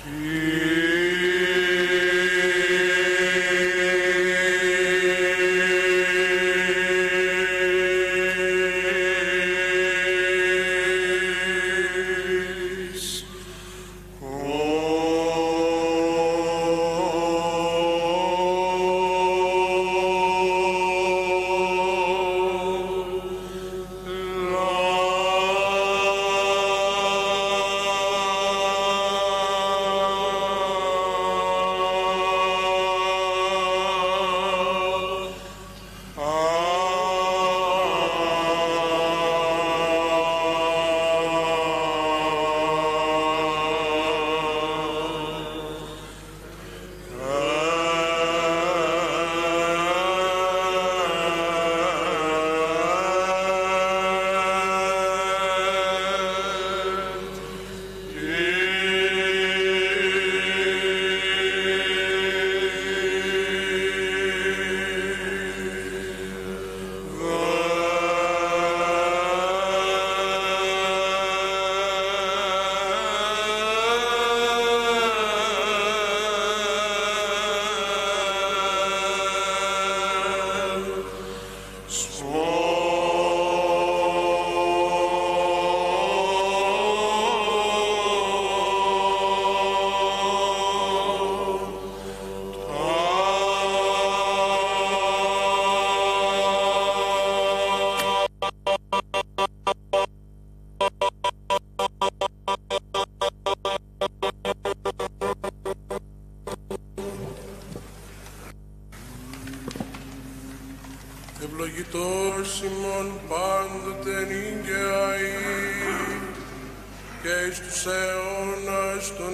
Ευλογητός ημών πάντοτε νικαιαή και εις τους αιώνας των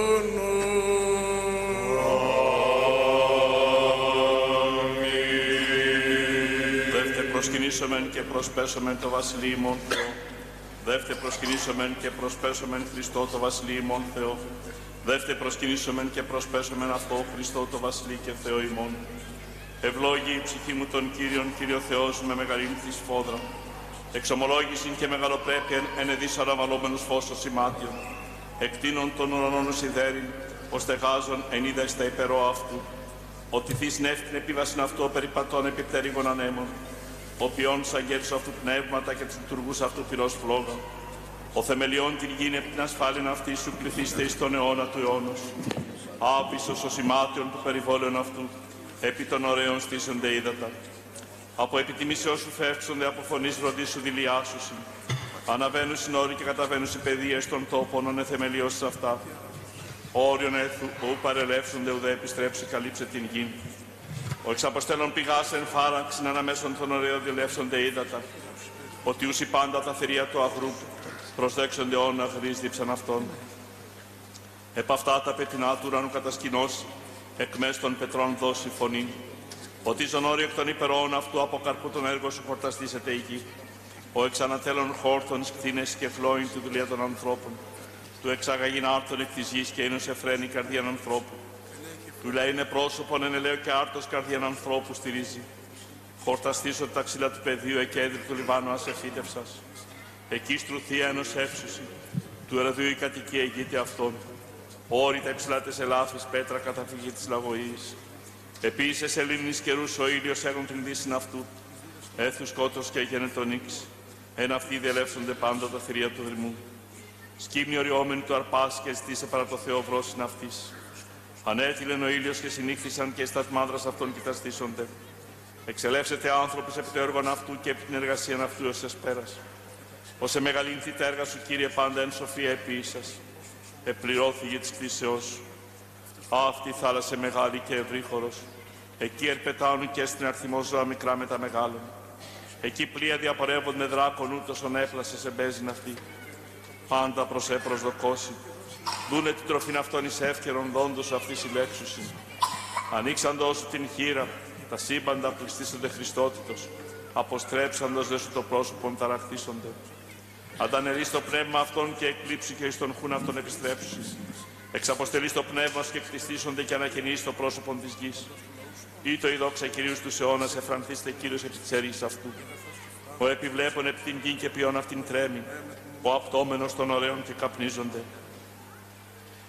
αιώνων. Αμήν. Δεύτε προσκυνήσομεν και προσπέσομεν το Βασιλείο ημών Θεό. Δεύτε προσκυνήσομεν και προσπέσομεν Χριστό το Βασιλείο ημών Θεό. Δεύτε προσκυνήσομεν και προσπέσομεν αυτό Χριστό το Βασιλείο και Θεό ημών. Ευλόγη η ψυχή μου τον Κύριον, Κύριο Θεός με μεγαλύνη της φόδρα. Εξομολόγησιν και μεγαλοπρέπειαν εν εδείς αναβαλόμενος φως ως σημάτιον. Εκτείνων των ουρανών ως ιδέριν, ως τεγάζων εν είδας τα υπερό αυτού. Ότι θείς νεύτην επίβασιν αυτό περιπατών επί πτέρυγων ανέμων. Ο ποιόν σαν γέρους αυτού πνεύματα και τους λειτουργούς αυτού πυρός φλόγα. Ο θεμελιών την γίνει επί την ασφάλιν αυτή σου πληθείστε εις τον αιώνα του αιώνος. Άπισσος ο σημάτιον του περιβόλαιον αυτού. Επί των ωραίων στήσονται ύδατα. Από επιτιμήσεώς σου φεύξονται, από φωνής βροντής σου δηλιάσουσιν. Αναβαίνουν συνόροι και καταβαίνουν οι παιδείες των τόπων, ον εθεμελιώσεις αυτά. Όριον έθου, ου παρελεύσονται, ουδέ επιστρέψει, καλύψε την γη. Ο εξαποστέλων πηγάς εν φάραξιν, αναμέσων των ωραίων δηλεύσονται ύδατα. Ότι ούσι πάντα τα θηρία του αγρού, προσδέξονται όν αγρείς δίψαν αυτών. Επ' αυτά τα πετεινά του ουρανού κατασκηνώσει, εκ μέσω των πετρών δώσει φωνή. Ότι ζωνόριο εκ των υπερών αυτού από καρπού των έργων σου χορταστήσεται η γη. Ο εξανατέλων χόρτων κτίνες και φλόιν τη δουλειά των ανθρώπων. Του εξαγαγήν άρτων εκ της γης και είναι εφραίνει καρδίαν ανθρώπου. Του λέει είναι πρόσωπον εν ελαίο και άρτος καρδίαν ανθρώπου στηρίζει. Χορταστήσω τα ξύλα του πεδίου εκέδρυ του Λιβάνου ασεφίτευσας. Εκεί στρουθία ενός εύσουση. Του εραδίου η κατοικία ηγείται αυτών. Όρη τα υψηλά της ελάφης πέτρα καταφύγη της λαγωής. Επίσης ελλήνης καιρούς ο ήλιος έχουν την δύσιν αυτού. Έθου σκότος και έγινε τον ύξ. Εν αυτοί διελεύσονται πάντα τα θηρία του δρυμού. Σκύμνη οριόμενη του αρπάς και ζητήσε παρά το Θεό βρόσιν αυτής. Ανέτειλεν ο ήλιος και συνήχθησαν και στα μάνδρας αυτών κοιταστήσονται. Εξελεύσετε άνθρωπος επί το έργον αυτού και επί την εργασία αυτού ως εσπέρας. Ως εμεγαλύνθη τα έργα σου, Κύριε, πάντα εν σοφία επί σας. Επληρώθη της κτήσεώς σου. Αυτή η θάλασσα μεγάλη και ευρύχωρος. Εκεί ερπετάουν και στην αριθμό ζώα μικρά με τα μεγάλων. Εκεί πλοία διαπορεύονται δράκων ούτως ον έπλασε σε μπέζιν αυτή. Πάντα προς προσδοκώσει. Δούνε την τροφήν αυτών εις εύκαιρον δόντος αυτή συλλέξουσιν. Ανοίξαντος σου την χείρα, τα σύμπαντα πληστήσονται Χριστότητος. Αποστρέψαντος δε σου το πρόσωπον ταραχθήσονται. Αντανερείς το πνεύμα αυτών και εκλείψει και εις τον χούν αυτών επιστρέψουσις. Εξαποστελείς το πνεύμα σου και κτιστήσονται και ανακαινείς το πρόσωπον της γης. Ή το η δόξα Κυρίου στους αιώνας εφρανθήστε Κύριος επί της ερής αυτού. Ο επιβλέπων επί την γη και ποιόν αυτήν τρέμει. Ο απτόμενος των ωραίων και καπνίζονται.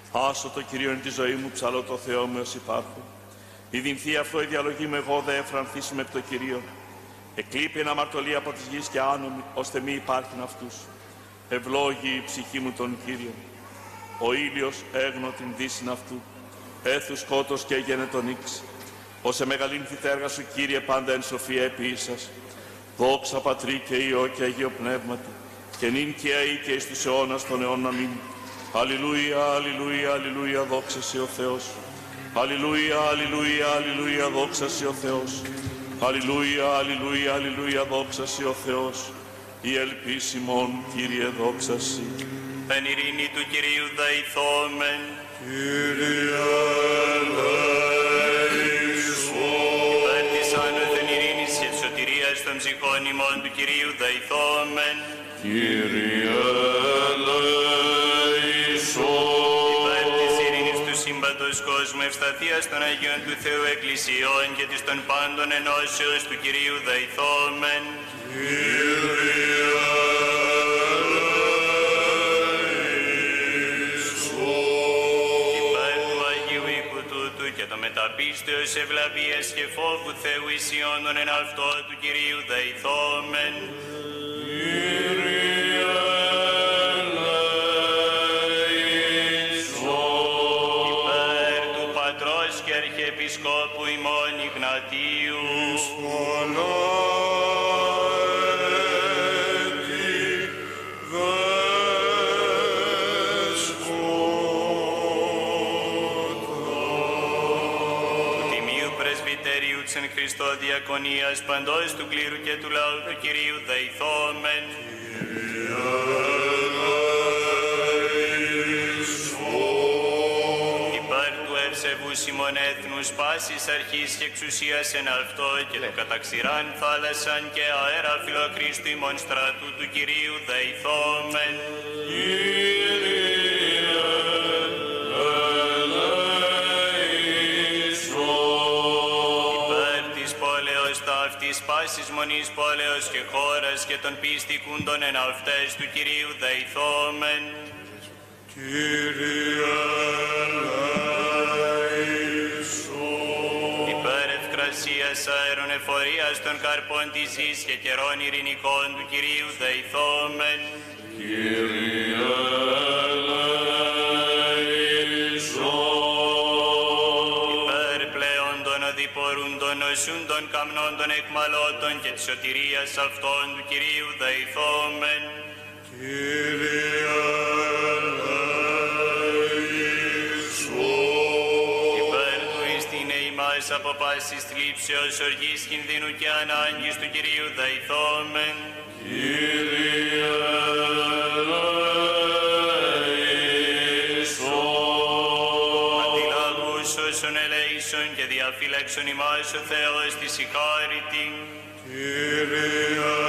Άσο το Κυρίο εν τη ζωή μου, ψαλώ το Θεό μου ως υπάρχω. Η δινθή αυτό η διαλογή μου εγώ δε εφρανθήσουμε επ' το Κυρίο. Εκλείπει ένα αμαρτωλή από της γης και άνομη, ώστε μη υπάρχουν αυτούς. Ευλόγη η ψυχή μου τον Κύριο. Ο ήλιος έγνω την δύσιν αυτού. Έθου σκότος και έγενε τον ύξ. Όσε μεγαλύνθη τα έργα σου, Κύριε, πάντα εν σοφία επί ίσας. Δόξα Πατρί και Υιό και Αγίο Πνεύματι, και νυν και αεί και εις τους αιώνας των αιώνων. Αμήν. Αλληλούια, αλληλούια, αλληλούια, δόξα σε ο Θεός. Αλληλούια, αλληλούια, αλληλούια, δόξα σε ο Θεός. Αλληλούια, αλληλούια, αλληλούια, δόξα σε ο Θεός. Η ελπίσιμον, Κύριε, δόξα σε. Εν ειρήνη του Κυρίου δεηθόμεν. Κύριε ελέησον. Υπέρ της άνωθεν ειρήνης και της σωτηρίας των ψυχών ημών του Κυρίου δεηθόμεν. Κύριε ελέησον. Υπέρ της ειρήνης του σύμπαντος κόσμου, ευσταθίας των Αγίων του Θεού Εκκλησιών και της των πάντων ενώσεως του Κυρίου δεηθόμεν. Κύριε μεταπίστεως ευλαβίας και φόβου Θεού ισιώνων εν αυτό του Κυρίου δεηθόμεν. Κύριε ελέησον. Υπέρ του Πατρός και Αρχιεπισκόπου ημών Ιγνατίου, εν Χριστώ διακονίας παντός του κλήρου και του λαού του Κυρίου δεηθόμεν. Υπέρ του ευσεβούς ημών έθνους πάσης αρχής και εξουσίας εν αυτό και του καταξηράν θάλασσαν και αέρα φιλοκρίστου ημών στρατού του Κυρίου δεηθόμεν. Της πάσης μονής πόλεως και χώρας και των πιστικούντων εν αυτές του Κυρίου δεηθόμεν. Κύριε ελέησον. Υπέρ ευκρασίας αέρων εφορίας των καρπών της γης και καιρών ειρηνικών του Κυρίου δεηθόμεν. Κύριε ελέησον. Υπέρ πλέον των οδηπορούντων νοσούντων καμνών των εκμαλώτων και της σωτηρίας αυτών του Κυρίου δεηθόμεν. Κύριε ελέησον. Υπέρ του ειστήνε ημάς από πάσης θλίψεως, οργής, κινδύνου και ανάγκης του Κυρίου δεηθόμεν. Κύριε ελέησον. Αντιλαβούς όσων ελέησον και διαφύλαξον ημάς ο Θεός της η χάριτη. Κύριε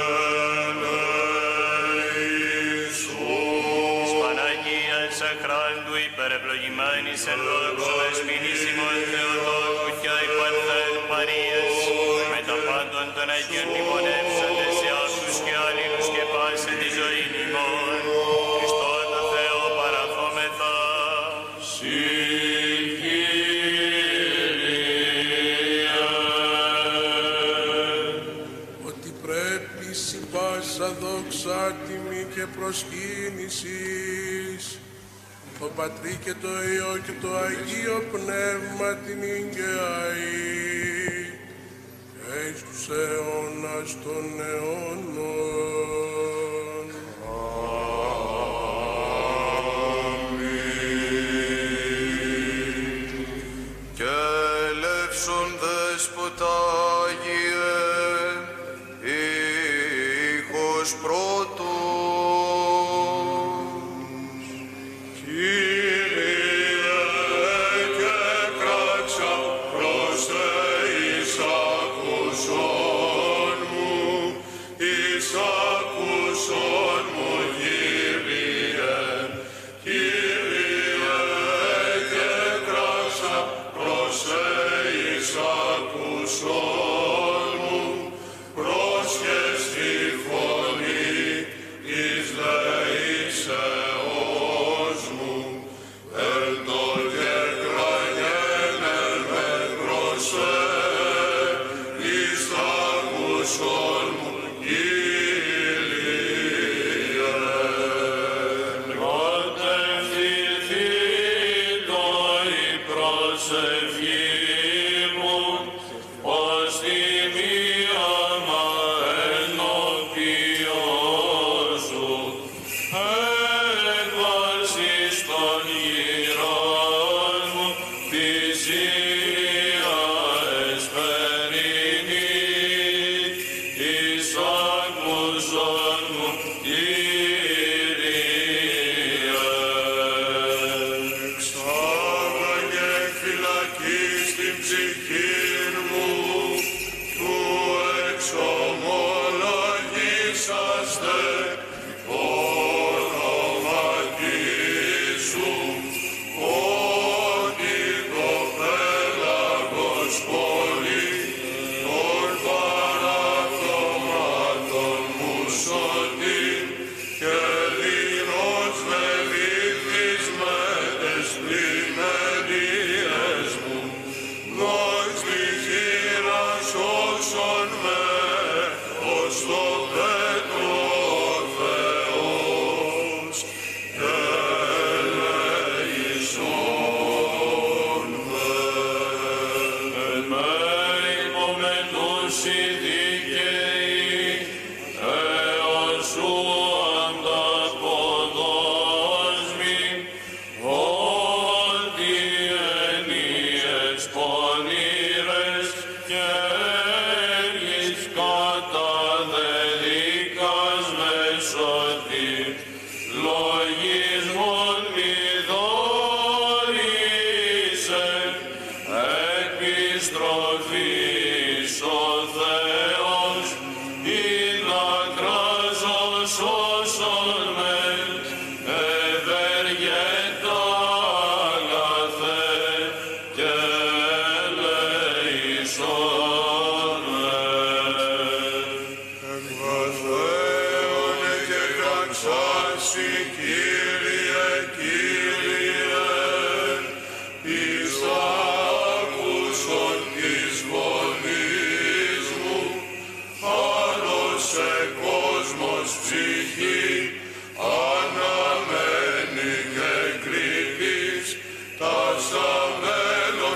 ελέησον. Της Παναγίας αχράντου υπερευλογημένης εν δόξου δεσποινής ημών Θεοτόκου και υπαρθένου Μαρίας, με τα πάντων των Αγίων μνημονεύσαντες σε αυτούς και αλλήλους και πάσεν τη ζωή ημών. Χριστό το Θεό παραθόμεθα. Ότι πρέπει συ πάσα δόξα τιμή και προσκύνησης το Πατρί και το Υιό και το Αγίο Πνεύμα την γκαιαή και εις τους αιώνας των αιώνων. Αμήν. Και ελεύσον δέσποτα Άγιε, ήχος πρώτος. Κύριε και κράξα προς Θεής ακούσον μου, εις ακούσον μου Κύριε. Κύριε και κράξα προς Θεής ακούσον μου, πρόσχες τη φωνή εις λαίσεως μου, εν το Κύριε, Κύριε, εις άκουσον της φωνής μου, άλλωσε κόσμος ψυχή, αναμένει και κριτής, τα σαν μέλλον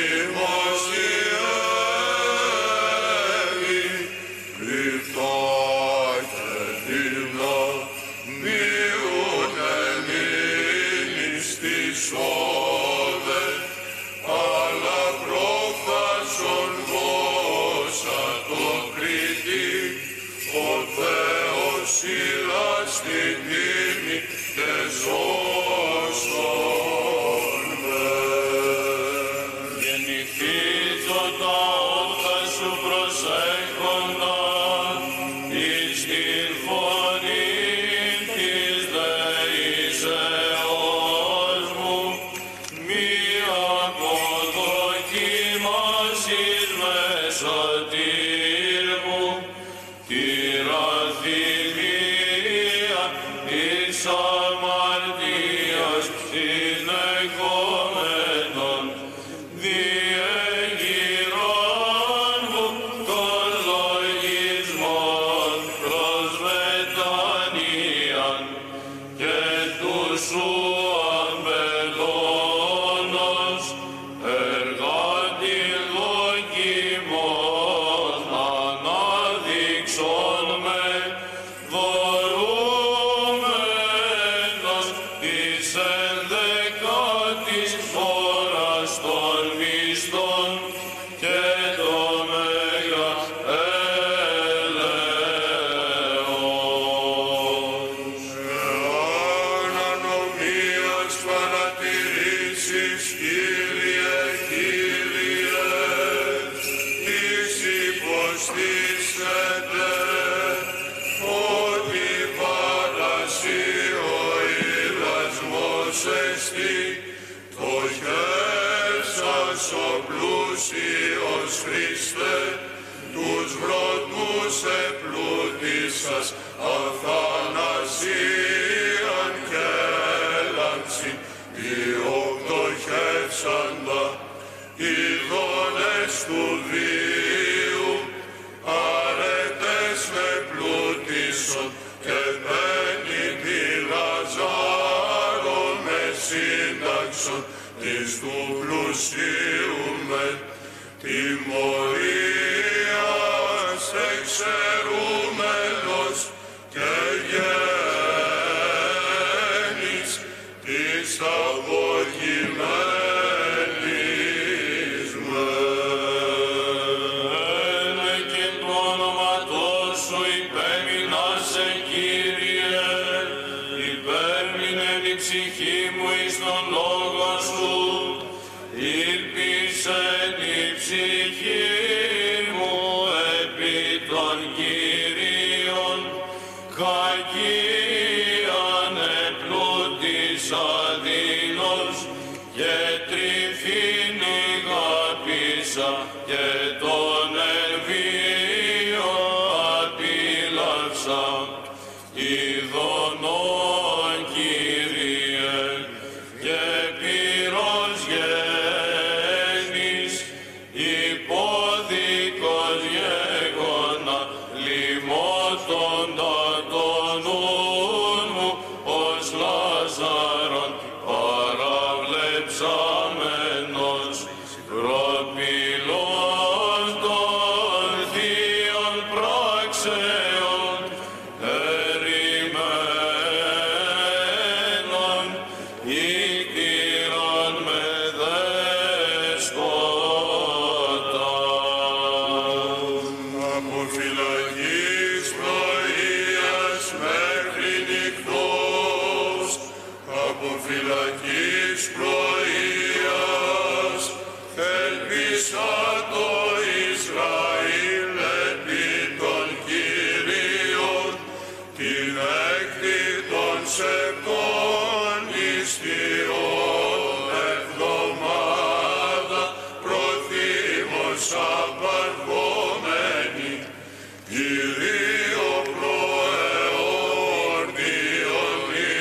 δημοσιεύει, κρυφτά και δίπλα μειούν εμείνεις της όδε, αλλά προφάσον δώσα το κριτή, ο Θεός σιλάς την τίμη και σώστον με. Γεννηθήτω τα όχθα σου προσέχοντα, εις την φωνή της δεήσεώς μου, μη αποδοκιμάσεις μεσοτήρ μου, τη ραθυμία της αμαρτίας συνεχόμενον, διεγειρών μου των λογισμών προς μετάνοίαν και του σου αμπελώνος εργάτη δοκιμών ανάδειξον με δωρούμενος της ενδεκάτης ώρας των μισθών και το μέγα έλεος. Εάν ανομίας παρατηρήσεις, Κύριε, Κύριε, εις υποστήσετε ότι παρασύ ο ηλασμός εστί, το χέρσας ο πλούσιος Χριστέ, τους βροντούς επλούτησας αθανασίαν και έλαξη, οι οκτωχεύσαντα ειδώνες του βίου, αρετές με πλούτησον και πέννητη Λαζάρο με σύνταξον, της του πλουσίου με τιμωρίας εξαιρούμενος και γέννης της αποκειμένης με. Και το όνοματός σου υπέμεινασε, Κύριε, υπέμεινε η ψυχή μου εις τον λόγο σου, ήλπισεν η ψυχή μου επί των Κυρίων, κακίαν επλούτησα δεινός και τρυφήν ηγάπησα και τον ερβίο απίλαυσα. Ειδονών, Κύριε, και πυρός γέννης, υπόδικος γέγονα, λιμότοντα τον νουν μου, ως Λάζαρον παραβλεψάμενος, προπυλών των θείων πράξεων, ερημένων, ηκτήραν με δέσποτα. Από φυλακής πρωίας μέχρι νυχτός, από φυλακής πρωίας ελπίσα το Ισραήλ επί των Κυρίων, την έκτη των σεπτών ιστιών εβδομάδα προθύμως απαρχόμενη, Κυρίο προεόρτιον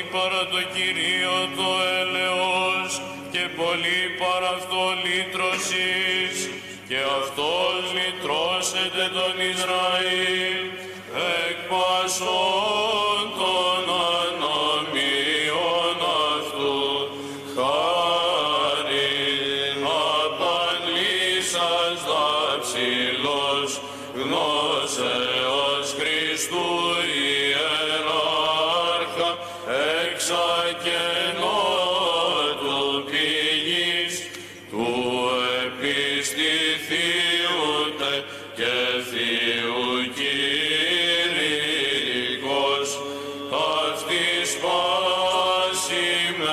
παρά το Κυρίο το έλεος και πολύ παρά αυτό λύτρωσης, και αυτός λυτρώσεται τον Ισραήλ εκ πασών των ανομίων αυτού. Χάριν απαντήσας δαψιλός γνώσεως Χριστού ιεράρχα εξακενώτου πηγής του επιστηθίουτε και θείου κήρυκος αυτής πάση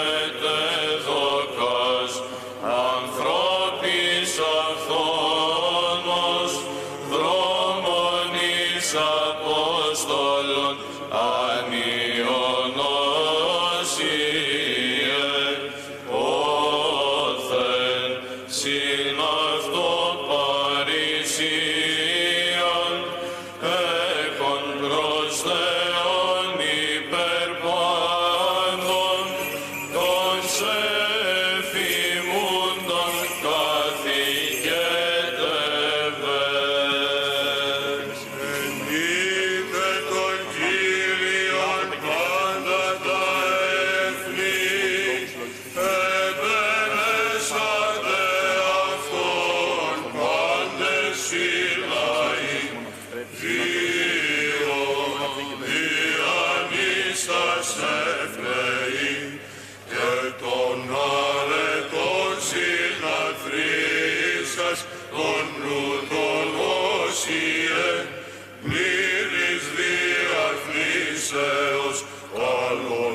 μετεδοκάς ανθρώπης αυθόνος δρόμων εις Απόστολων ανιονώσιε όθεν συν αυτό παρησίαν έχων προς Θεόν υπερπάντων των σεφημούντων καθηγέτευες. Ενείτε τον Κύριον πάντα τα έθνη, επενέσατε αυτόν πάντες οι λαοί, διανύσας ευπλεή και τον αρετών συναθρίσας τον πλούτον όσιε πλήρης διαθνήσεως άλλων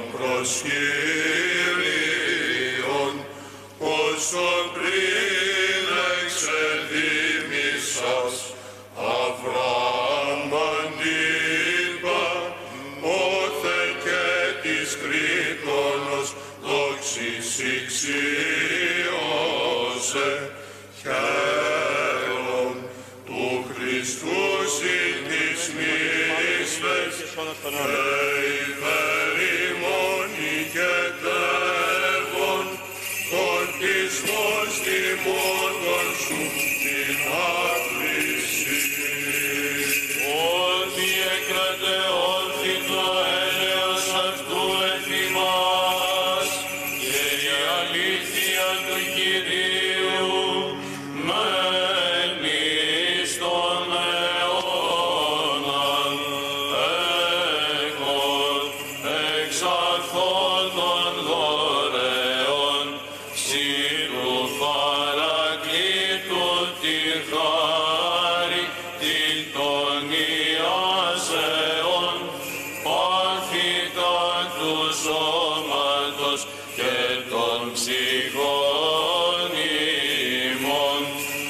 προσχύριων όσον πριν εξεδίμησας Αβραάμ αντίπα όθε και της Κρήτονος δόξης ηξιώσε χαίρον του Χριστού συν της μίσθες υπερημών ηγετεύων φορτισμός τιμώντων σου την άφρηση. Ότι έκρατε όρθι το έλεος αυτού εφημάς και η αλήθεια του Κυρίου μένει στον αιώναν. Έχων εξ αυτών δωρεών σύρου παρακλήτου τη χάρη την των Ιάσεων πάθητα του σώματος και των ψυχών ημών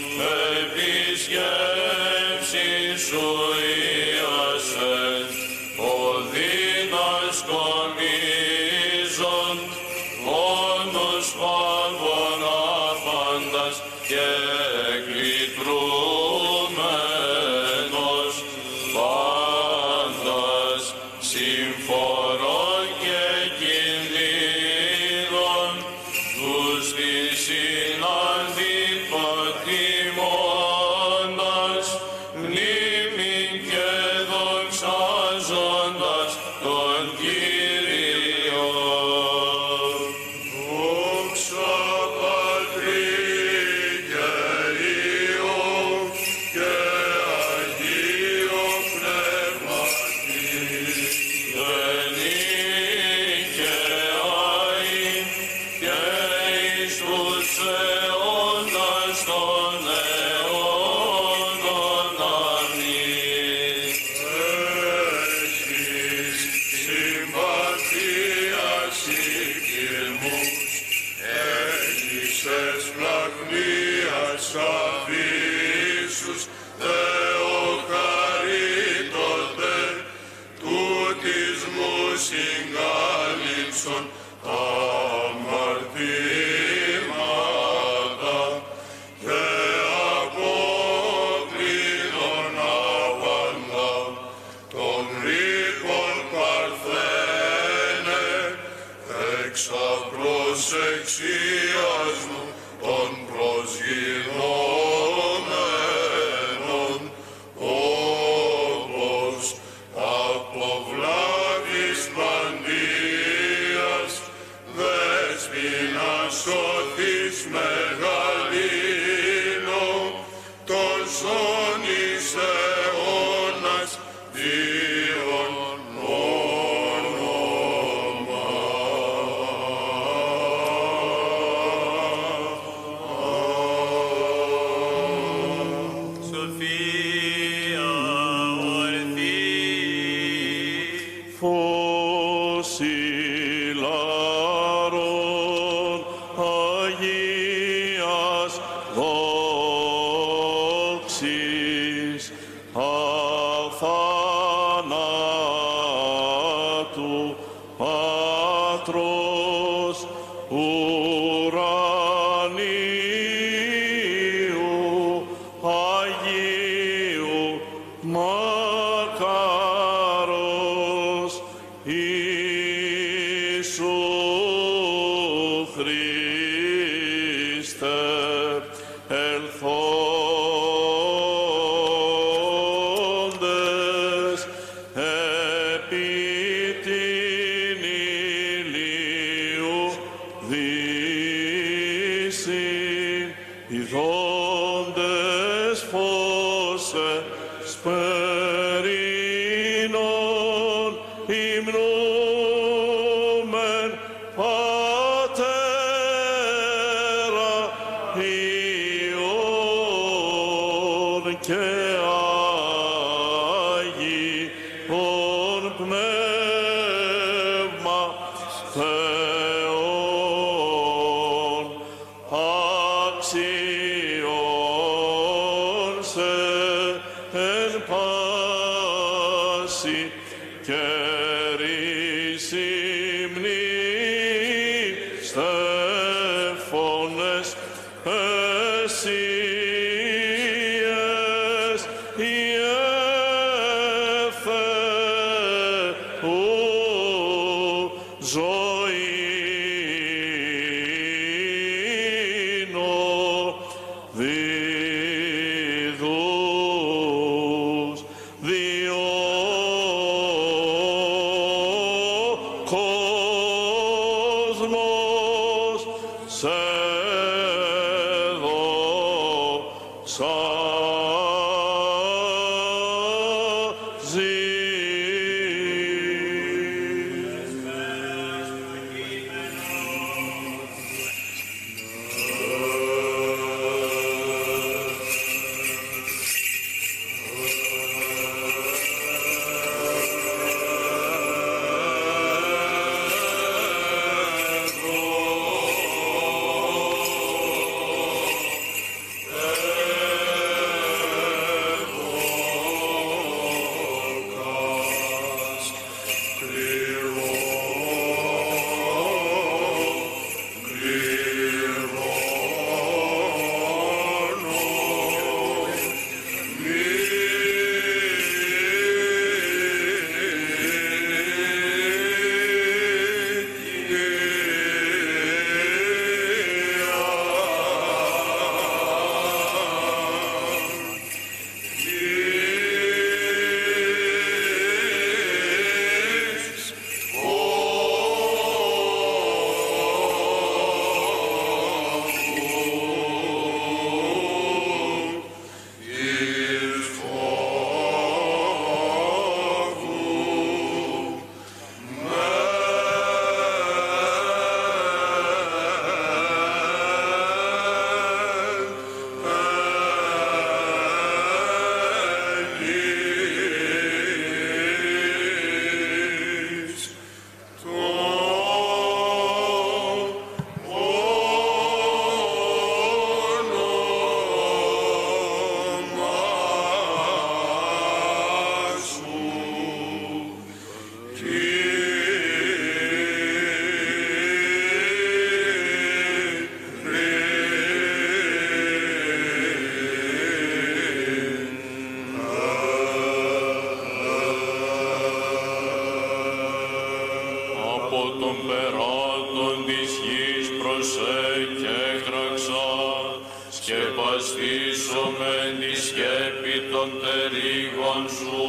επισκέψεις σου Ιάσε ο δύνασκον μίζων όνος πάβων άπαντας και εκλητρούμενος προσεξίας μου των προσγειρώμενων, όπως αποβλάβης παντίας, δέσποινα σώθης μεγαλύνω, τον ζών εις αιώνας Διον όνομα. Σοφία ορθή, φως ηλάρων Αγίας δόξης, αθανάτου Πατρός ουρανίου Αγίου μακάρος Ιησού Χριστέ, ελθόντες επί την ηλίου δύσιν, ειδώντες φώσε σπερίνων υμνούμεν Πατέρα Υιόν και Άγιον Πνεύμα Θεόν, αξιών σε εν πάση καιρής υμνή στέφωνες εσύες Θεού ζωήνο δίδους διό κόσμος σε στήσομεν τη σκέπη των τερίγων σου.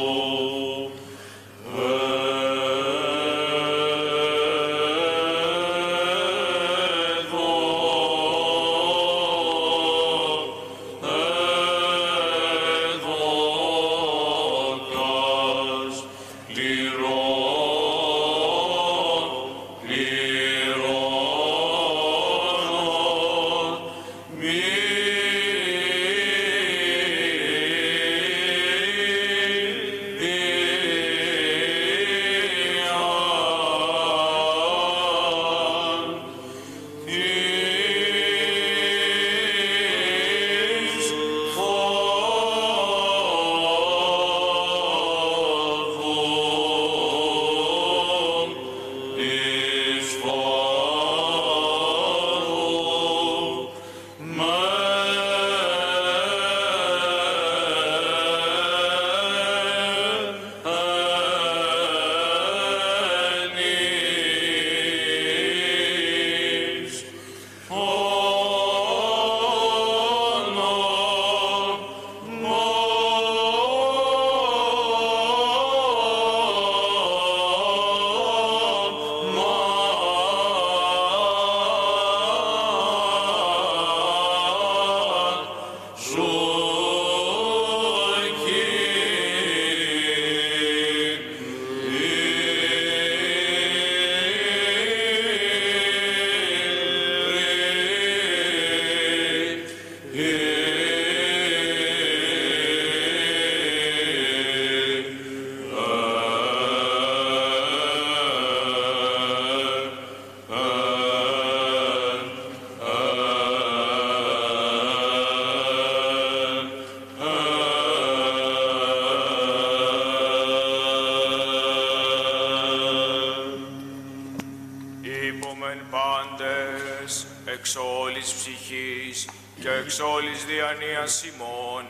εξ όλης ψυχής και εξ όλης διανοίας ημών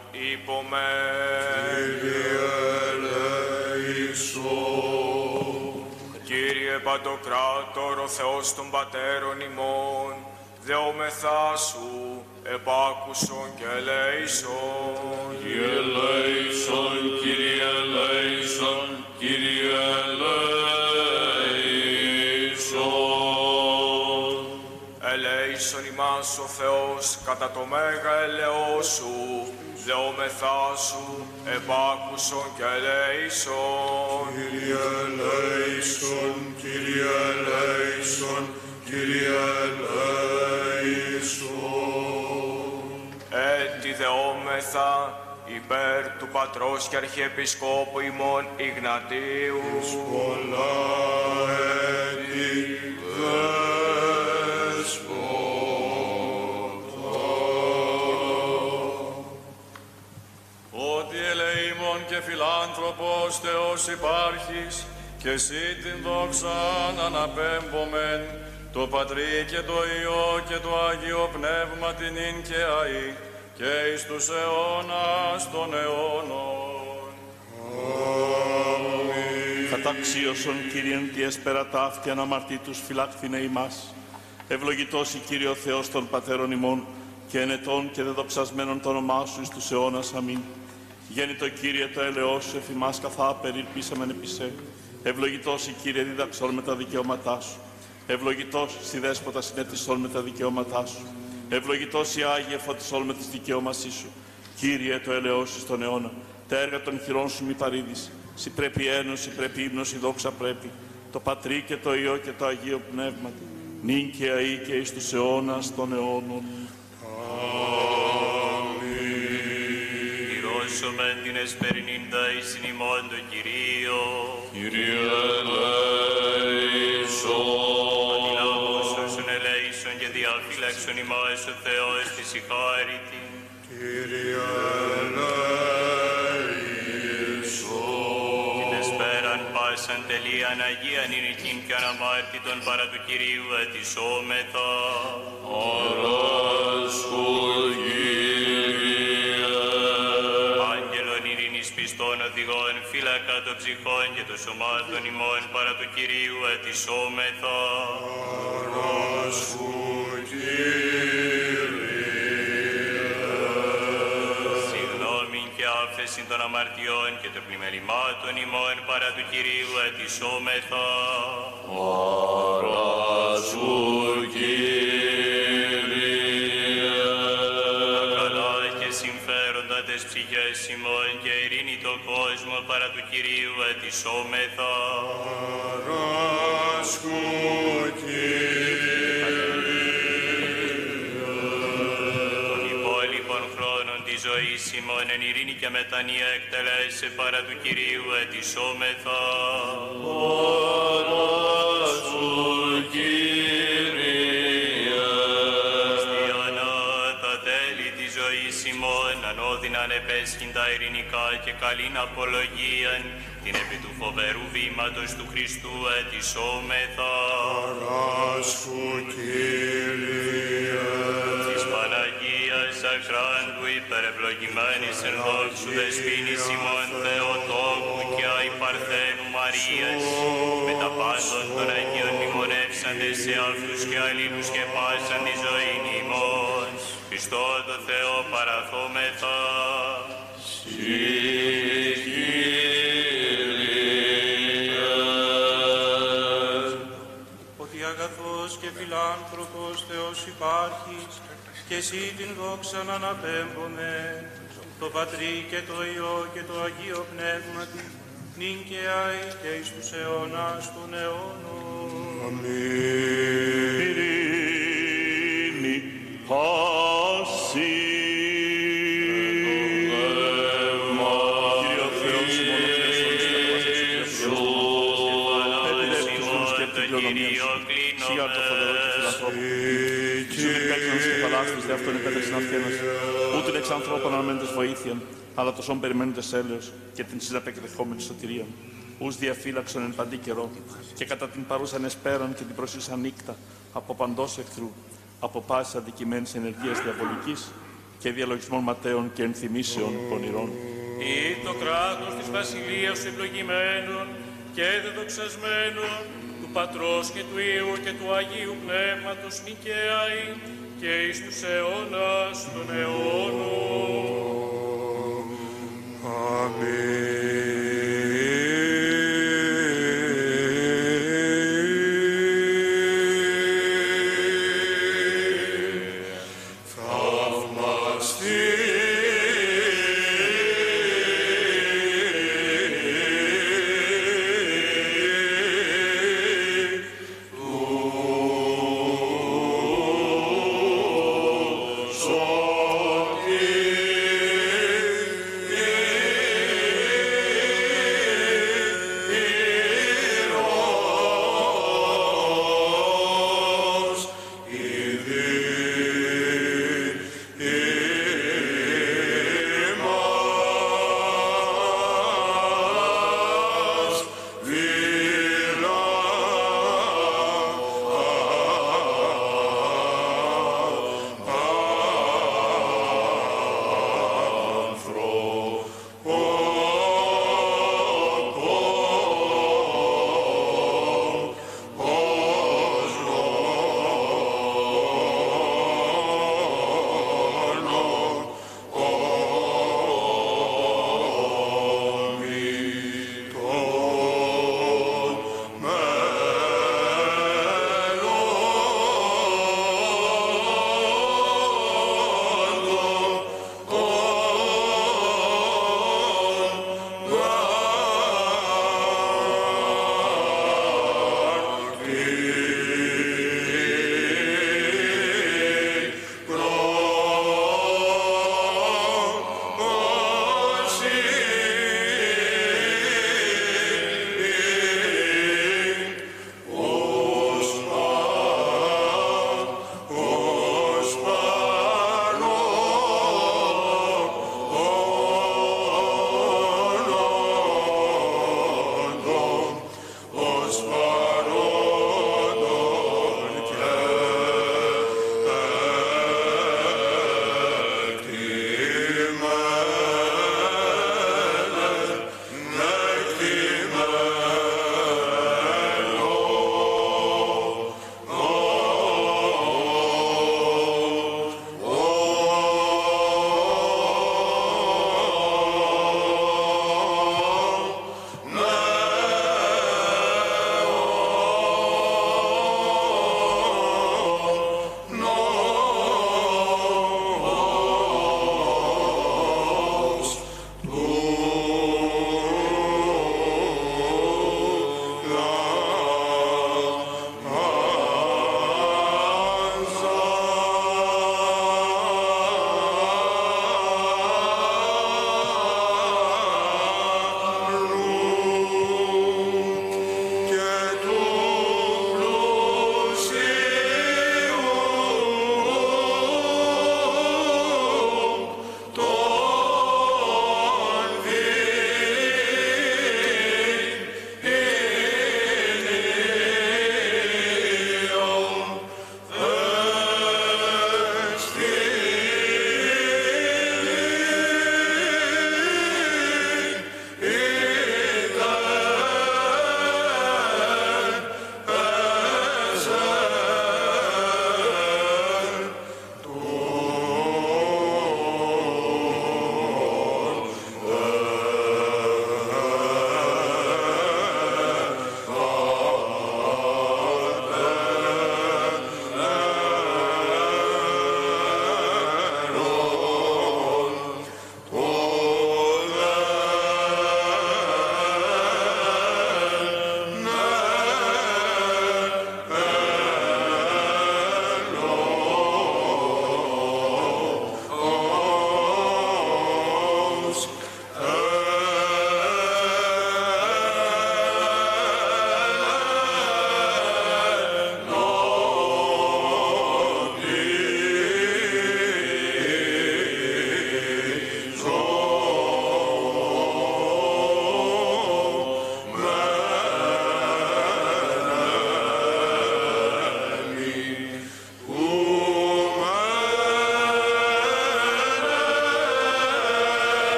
υπομεν. Κύριε ελέησον. Κύριε Παντοκράτορ, ο Θεός των Πατέρων ημών, δεόμεθά σου, επάκουσον και ελέησον. Κύριε ελέησον, Κύριε ελέησον, Κύριε ελέησον. Ελέησον ημάς ο Θεός κατά το μέγα ελεό σου, δεόμεθά σου, επάκουσον και ελέησον. Κύριε ελέησον, Κύριε ελέησον, Κύριε ελέησον. Έτσι δεόμεθα υπέρ του Πατρός και Αρχιεπισκόπου ημών Ιγνατίου. Εις πολλά έτη ότι ελεήμων και φιλάνθρωπος Θεός υπάρχεις, και εσύ την δόξαν αναπέμπομεν, το Πατρί και το Υιό και το Άγιο Πνεύμα την ίν και αεί, και εις τους αιώνας των αιώνων. Αμήν. Καταξίωσον Κύριεν τι έσπερα ταύτη αναμαρτήτους φυλάκθηνε ημάς. Ευλογητός η Κύριο Θεός των Πατέρων ημών, και ενετών και δεδοξασμένων το όνομά σου εις τους αιώνας. Αμήν. Γέννητο Κύριε το έλεος σου, εφημάς καθά περιελπίσαμεν επί σε. Ευλογητός η Κύριε διδαξών με τα δικαιώματά σου. Ευλογητός στη Δέσποτα συνέτησόν με τα δικαιώματά σου. Ευλογητός η Άγιε φωτισόν με τις δικαιώμασή σου. Κύριε το έλεος σου στον αιώνα, τα έργα των χειρών σου μη παρήδεις. Συ πρέπει ένωση, πρέπει ύμνος, η δόξα πρέπει. Το Πατρί και το Υιό και το Αγίο Πνεύμα, νυν και αεί και εις τους αιώνας των αιώνων. Κυρώσομεν την εσπερινήν δάησιν ημών το Κυρίο. Κύριε ελέησον. Ανιλάβωσον ελέησον και διαφύλαξον ημάς ο Θεός της η χάρητη. Κύριε ελέησον. Την εσπέραν πάσαν τελείαν Αγίαν ειρηνικήν και αναμάρτητον παρά του Κυρίου ετισόμεθα. Παράσκου Κύριε. Άγγελον ειρήνης πιστών οδηγών, φύλακα των ψυχών και των σωμάτων ημών παρά του Κυρίου ετισόμεθα. Παράσκου Κύριε. αμαρτιών και των πλημελημάτων ημών παρά του Κυρίου ετισόμεθα. Παρά σου, Κύριε. Τα καλά και συμφέροντα τες ψυχές ημών και ειρήνη το κόσμο παρά του Κυρίου ετισόμεθα. Παρά σου, ζωής ημών εν ειρήνη και μετανία εκτελέσε παρά του Κυρίου ετισόμεθα. Παρά σου, Κύριε. Χριστιανά τα τέλη της ζωής ημών ανώδυναν επέσχυντα ειρηνικά και καλήν απολογίαν την επί του φοβερού βήματος του Χριστού ετισόμεθα. Παρά σου, Κύριε. Της Παναγίας ακράντου υπερευλογημένης εν δόξου δεσποίνης ημών Θεοτόκου και αϊ Παρθένου Μαρίας, με τα πάντων των Αγίων μνημονεύσαντες σε αυτούς και αλλήλους και πάσαν τη ζωήν ημών. Χριστό το Θεό παραθόμεθα. Ότι αγαθός και φιλάνθρωπος Θεός υπάρχεις, και εσύ την δόξα να αναπέμπομε, το Πατρί και το Υιό και το Αγίο Πνεύματι, νυν και αεί και εις τους αιώνας των αιώνων. Αμήν. Ειρήνη, πάση. Κύριε ο Θεός, μόνο Θεός όλης καταβάσης σου, επιδεύκησον και την κληρονομία σου, σιγά το φοβερό και φιλανθρώπο. Σου υπέξαν στις κεφαλάστης, δε αυτόν επέτρεψαν αυθένας, ούτε εξ ανθρώπων αναμένοντες βοήθειαν, αλλά τοσόν περιμένοντες έλεος και την συναπεκδεχόμενη σωτηρία. Ους διαφύλαξον εν παντή καιρό και κατά την παρούσαν εσπέραν και την προσήλωσαν νύκτα από παντός εχθρού, από πάσης αντικειμένης ενεργείας διαβολικής και διαλογισμών ματέων και ενθυμίσεων πονηρών. Ή το κράτος της βασιλείας του ευλογημένων και δεδοξασμένων, του Πατρός και του Υιού και του Αγίου Πνεύματος νικαίαη και εις τους αιώνας των αιώνων. Αμήν.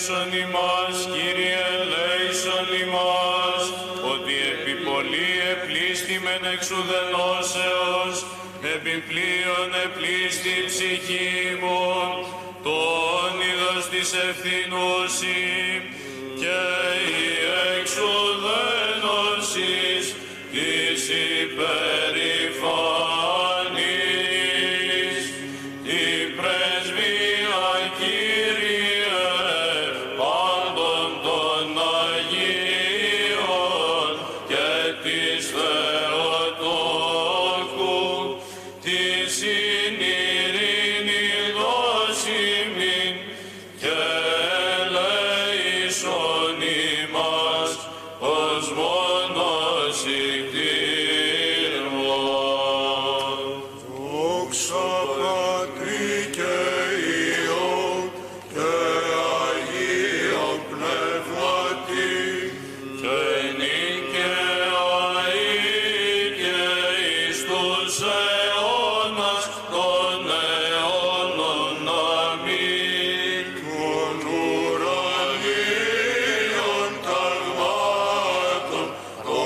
ελέησον ημάς, Κύριε ελέησον ημάς, ότι επί πολλή επλήστημεν εξουδενώσεως, επιπλέον επλήστη ψυχή μου, το όνειδος της ευθυνούσι και η εξουδένωσης της υπερηφάνης. Την πρεσβεία, Κύριε, πάντων των Αγίων και της Θεοτόκου, τη συνειρήνη δώσιμην και ελέησον ημάς ως μόνος ικτήρμον. Δόξα Πατρί και Υιό και Αγίο Πνεύματι, Και νικαία και εις τους αιώνας των αιώνων. Αμήν. των ουρανίων ταγμάτων, το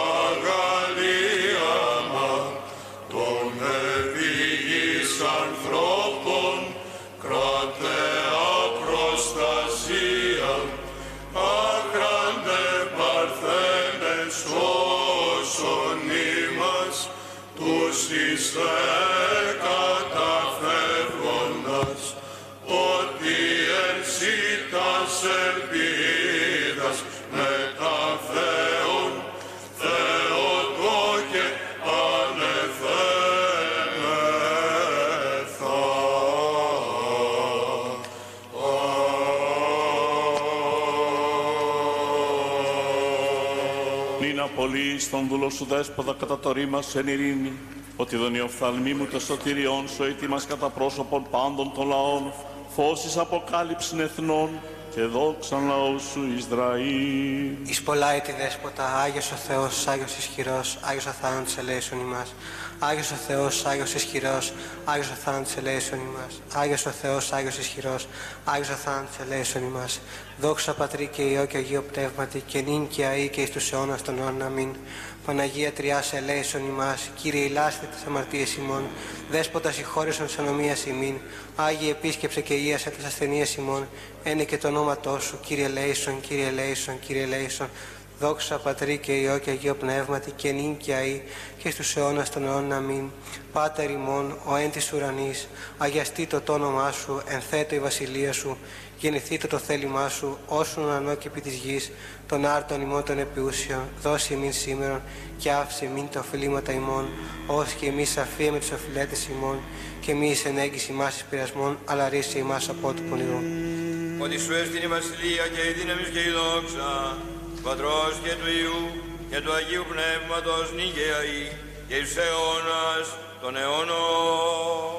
αγαλίαμα των επίγης ανθρώπων, κρατέα προστασία, άχραντε παρθένε σώσον ημάς, τους εις καταφεύγοντας, ότι εσύ τας ελπίδας μεταφέρουν Θεοτόκε ανεφέμεθα. Νίνα πολύ στον δούλο σου δέσποδα κατά το ρήμα σου εν ειρήνη, ότι δον η οφθαλμή μου το σωτήριόν σου έτοιμας κατά πρόσωπον πάντων των λαών, φως εις αποκάλυψην εθνών και δόξαν λαού σου Ισραήλ. Εις πολλά έτη δέσποτα, Άγιος ο Θεός, Άγιος ισχυρός, Άγιος αθάνατος ελέησον ημάς. Άγιος ο Θεός, Άγιος ισχυρός, Άγιος αθάνατος ελέησον ημάς. Άγιος ο Θεός, Άγιος ισχυρός, Άγιος αθάνατος ελέησον ημάς. Δόξα Πατρί και Υιό και Αγίο Πνεύματι, και νυν και αεί και εις τους αιώνας των αιώνων. Αμήν. Παναγία Τριάς ελέησον ημάς, Κύριε ηλάστε τις αμαρτίες ημών, Δέσποτα συγχώρεσον της ανομίας ημίν, Άγιε επίσκεψε και ίασε τις ασθενείες ημών, ένε και το ονόματό σου, Κύριε ελέησον, Κύριε ελέησον, Κύριε ελέησον. Δόξα Πατρί και Υιό και Αγίο Πνεύματι, και νυν και αεί και στους αιώνας των αιώνων. Αμήν. Πάτερ ημών, ο εν της ουρανής, αγιαστήτω το όνομά σου, ενθέτω η βασιλεία σου, γεννηθήτω το θέλημά σου, όσον ουρανό και επί της γης, των άρτων ημών των επιούσιων, δώσει ημίν σήμερον και άφησε ημίν τα οφειλήματα ημών, ως και εμείς αφίε με τους οφειλέτες ημών, και μη εις ενέγγιση ημάς εις πειρασμών, αλλά ρίσε ημάς από του πονηρού. Ότι σου έστειλε η βασιλεία και η δύναμη και η δόξα, του Πατρός και του Υιού και του Αγίου Πνεύματος, νυν και αεί και εις αιώνας των αιώνων.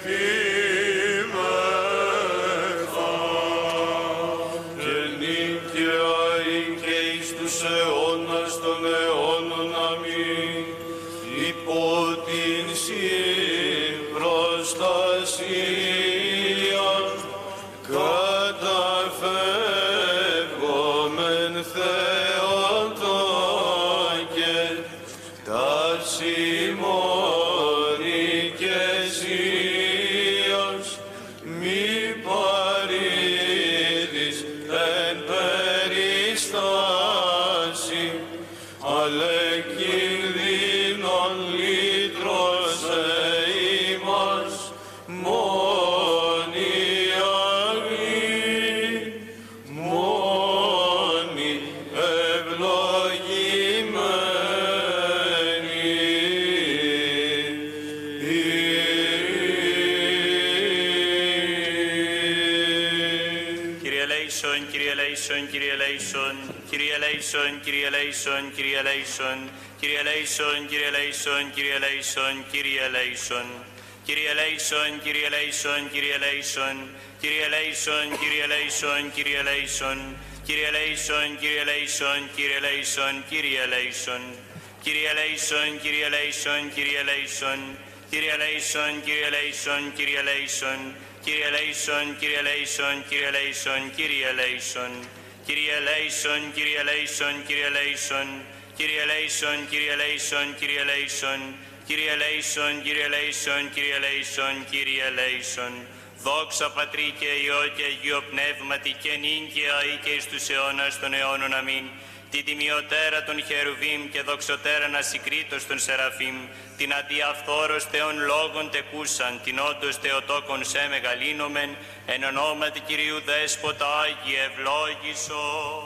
Δόξα Πατρί και Υιό και Αγίο Πνεύματι και νύγκαια ή και εις τους αιώνας των αιώνων. Αμήν. Τη τιμιωτέρα των Χερουβίμ και δοξωτέραν ασυκρίτως των Σεραφείμ, την αντιαφθόρος Θεών λόγων τεκούσαν, την όντως Θεοτόκον σε μεγαλύνομεν, εν ονόματι Κυρίου Δέσποτα Άγιε ευλόγησον.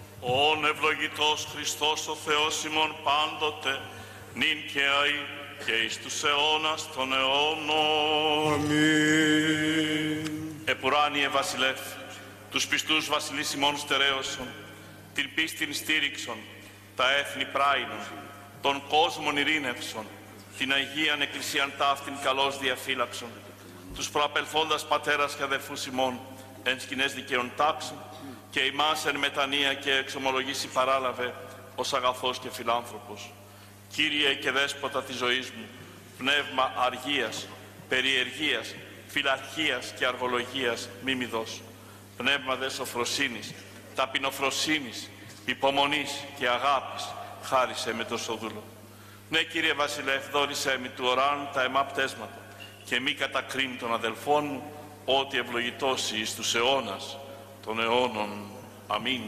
Ον ευλογητός Χριστός ο Θεός ημών πάντοτε, νυν και αεί και εις τους αιώνας των αιώνων. Αμήν. Επουράνιε βασιλεύ, τους πιστούς βασιλείς ημών στερέωσον, την πίστην στήριξον, τα έθνη πράινον, τον κόσμον ειρήνευσον, την Αγίαν Εκκλησίαν ταύτην καλώς διαφύλαξον, τους προαπελθόντας πατέρας και αδερφούς ημών, εν σκηνές δικαίων τάξεων, και ημάς εν μετανία και εξομολογήσει παράλαβε ως αγαθός και φιλάνθρωπος. Κύριε και Δέσποτα της ζωής μου, πνεύμα αργίας, περιεργίας, φιλαρχίας και αργολογίας μη μη δώσω. Πνεύμα δε σοφροσύνης, ταπεινοφροσύνης, υπομονής και αγάπης, χάρισε με το σοδούλο. Ναι, Κύριε Βασιλεύ, δόρισέ μη του οράνου τα αιμά πτέσματα και μη κατακρίνει των αδελφών μου, ότι ευλογητώσει εις τους αιώνας των αιώνων. Αμήν.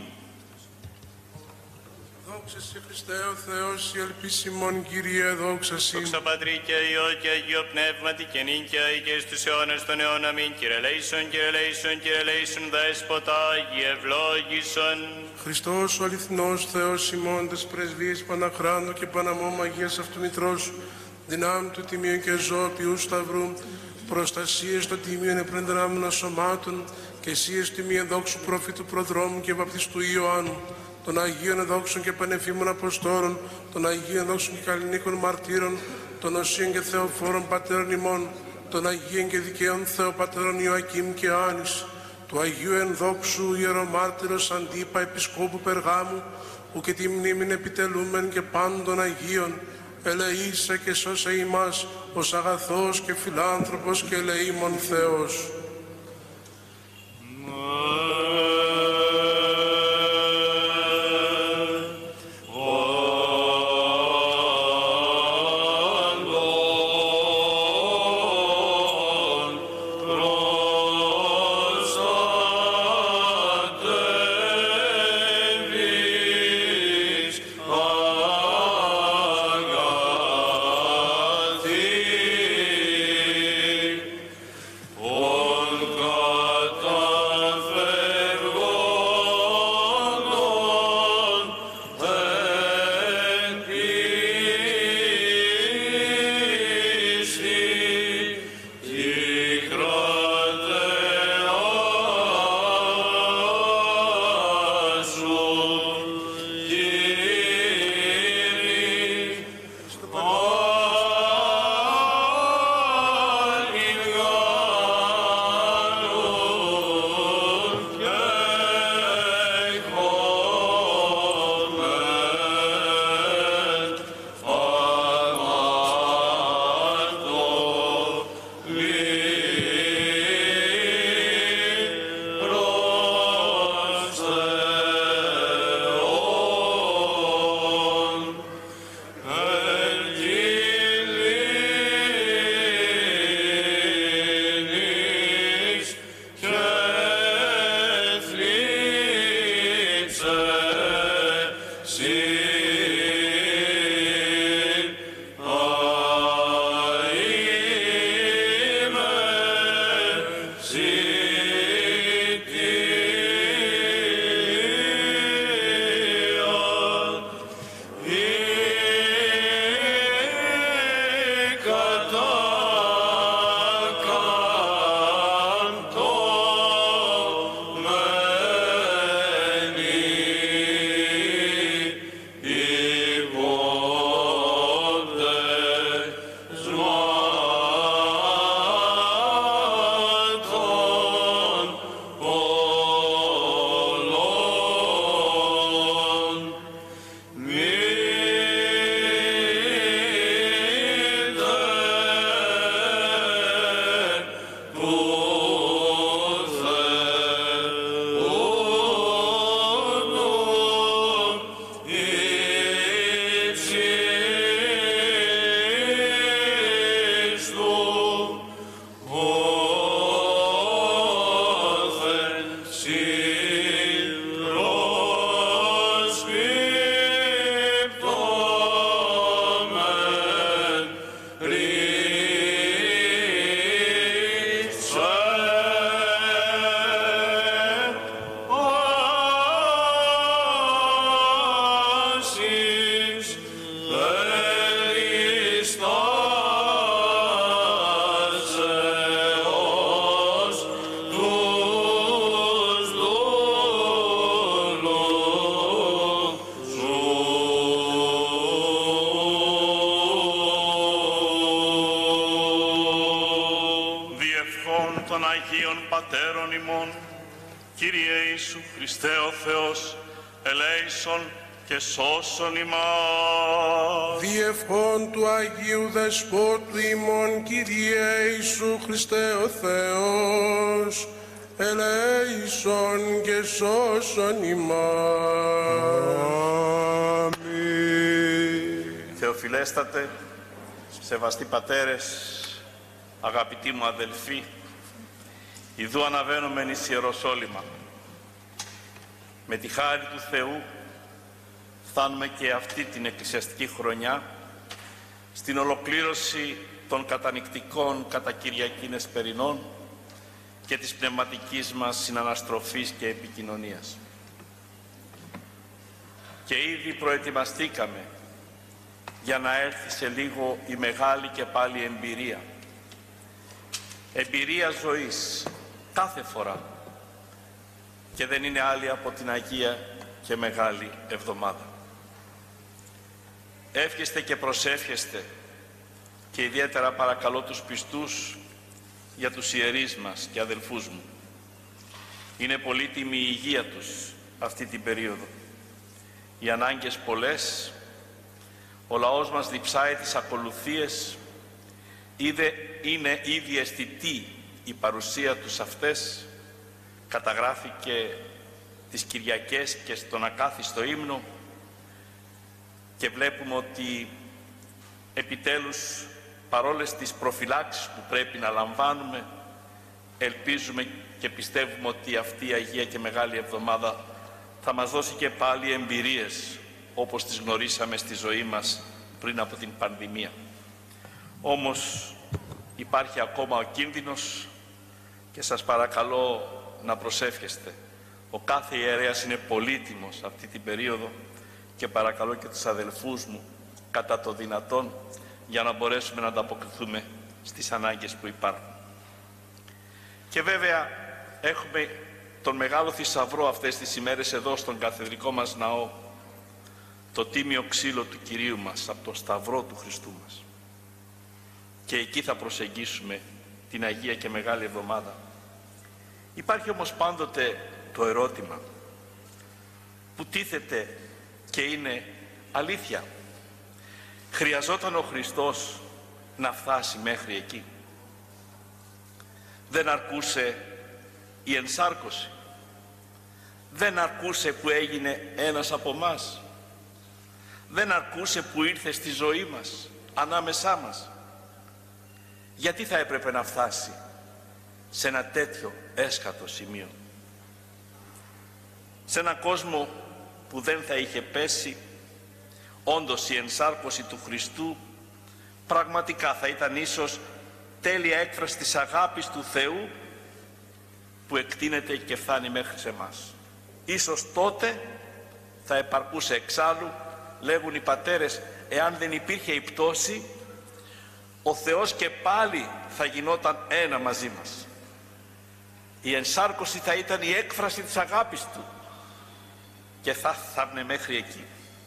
Δόξα σε Χριστέ ο Θεός, η ελπίσιμον Κύριε, δόξα σε. Δόξα Πατρί και Υιό και Αγίο Πνεύματι και νύγκαια ή και στους αιώνας των αιώνων. Αμήν. Κύριε ελέησον, Κύριε ελέησον, Κύριε ελέησον, Δέσποτα Άγιε ευλόγησον. Χριστός ο αληθινός Θεός ημών, τες πρεσβείες Παναχράντου και Παναμόμου Αγίας αυτού Μητρός, δυνάμει του Τιμίου και Ζώπιου Σταυρού, προστασίες των Τιμίων επρεντράμενων σωμάτων και εσείς Τιμίου δόξου προφήτου προδρόμου και βαπτιστού Ιωάννου, των Αγίων Εδόξων και Πανεφήμων Αποστόλων, των Αγίων Εδόξων και Καλλινίκων Μαρτύρων, των Οσίων και Θεοφόρων Πατέρων ημών, των Αγίων και Δικαίων Θεοπατέρων Ιωακήμ και Άνης, του Αγίου Ενδόξου Ιερομάρτυρος Αντίπα Επισκόπου Περγάμου, που και τη μνήμην επιτελούμεν και πάντων Αγίων, ελεήσα και σώσε ημάς ως αγαθός και φιλάνθρωπος και ελεήμων Θεός. Oh των Αγίων Πατέρων ημών, Κύριε Ιησού Χριστέ ο Θεός, ελέησον και σώσον ημάς. Διευχών του Αγίου Δεσπότου ημών, Κύριε Ιησού Χριστέ ο Θεός, ελέησον και σώσον ημάς. Θεοφιλέστατε, σεβαστοί πατέρες, αγαπητοί μου αδελφοί, ιδού αναβαίνομεν εις Ιεροσόλυμα. Με τη χάρη του Θεού φτάνουμε και αυτή την εκκλησιαστική χρονιά στην ολοκλήρωση των κατανυκτικών κατά Κυριακήν Εσπερινών και της πνευματικής μας συναναστροφής και επικοινωνίας. Και ήδη προετοιμαστήκαμε για να έρθει σε λίγο η μεγάλη και πάλι εμπειρία. Εμπειρία ζωής κάθε φορά και δεν είναι άλλη από την Αγία και Μεγάλη Εβδομάδα. Εύχεστε και προσεύχεστε και ιδιαίτερα παρακαλώ τους πιστούς για τους ιερείς μας και αδελφούς μου. Είναι πολύτιμη η υγεία τους αυτή την περίοδο. Οι ανάγκες πολλές, ο λαός μας διψάει τις ακολουθίες, είναι ήδη αισθητή η παρουσία τους αυτές, καταγράφηκε τις Κυριακές και στον ακάθιστο ύμνο και βλέπουμε ότι επιτέλους παρόλες τις προφυλάξεις που πρέπει να λαμβάνουμε, ελπίζουμε και πιστεύουμε ότι αυτή η Αγία και Μεγάλη Εβδομάδα θα μας δώσει και πάλι εμπειρίες όπως τις γνωρίσαμε στη ζωή μας πριν από την πανδημία. Όμως υπάρχει ακόμα ο κίνδυνος και σας παρακαλώ να προσεύχεστε. Ο κάθε ιερέας είναι πολύτιμος αυτή την περίοδο και παρακαλώ και τους αδελφούς μου κατά το δυνατόν για να μπορέσουμε να ανταποκριθούμε στις ανάγκες που υπάρχουν. Και βέβαια έχουμε τον μεγάλο θησαυρό αυτές τις ημέρες εδώ στον καθεδρικό μας ναό, το τίμιο ξύλο του Κυρίου μας από το Σταυρό του Χριστού μας. Και εκεί θα προσεγγίσουμε την Αγία και Μεγάλη Εβδομάδα. Υπάρχει όμως πάντοτε το ερώτημα που τίθεται και είναι αλήθεια. Χρειαζόταν ο Χριστός να φτάσει μέχρι εκεί? Δεν αρκούσε η ενσάρκωση? Δεν αρκούσε που έγινε ένας από μας? Δεν αρκούσε που ήρθε στη ζωή μας, ανάμεσά μας? Γιατί θα έπρεπε να φτάσει σε ένα τέτοιο έσχατο σημείο? Σε έναν κόσμο που δεν θα είχε πέσει, όντως η ενσάρκωση του Χριστού πραγματικά θα ήταν ίσως τέλεια έκφραση της αγάπης του Θεού που εκτείνεται και φτάνει μέχρι σε εμάς. Ίσως τότε θα επαρκούσε εξάλλου, λέγουν οι πατέρες, εάν δεν υπήρχε η πτώση, ο Θεός και πάλι θα γινόταν ένα μαζί μας. Η ενσάρκωση θα ήταν η έκφραση της αγάπης Του και θα φτάνει μέχρι εκεί.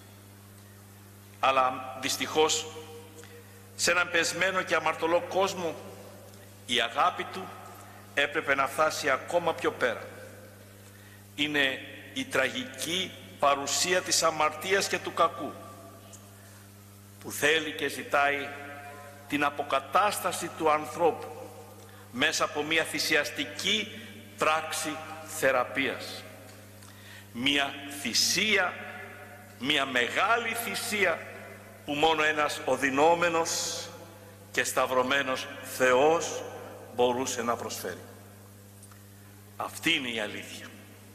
Αλλά δυστυχώς σε έναν πεσμένο και αμαρτωλό κόσμο η αγάπη Του έπρεπε να φτάσει ακόμα πιο πέρα. Είναι η τραγική παρουσία της αμαρτίας και του κακού που θέλει και ζητάει την αποκατάσταση του ανθρώπου μέσα από μια θυσιαστική πράξη θεραπείας. Μια θυσία, μια μεγάλη θυσία που μόνο ένας οδυνόμενος και σταυρωμένος Θεός μπορούσε να προσφέρει. Αυτή είναι η αλήθεια.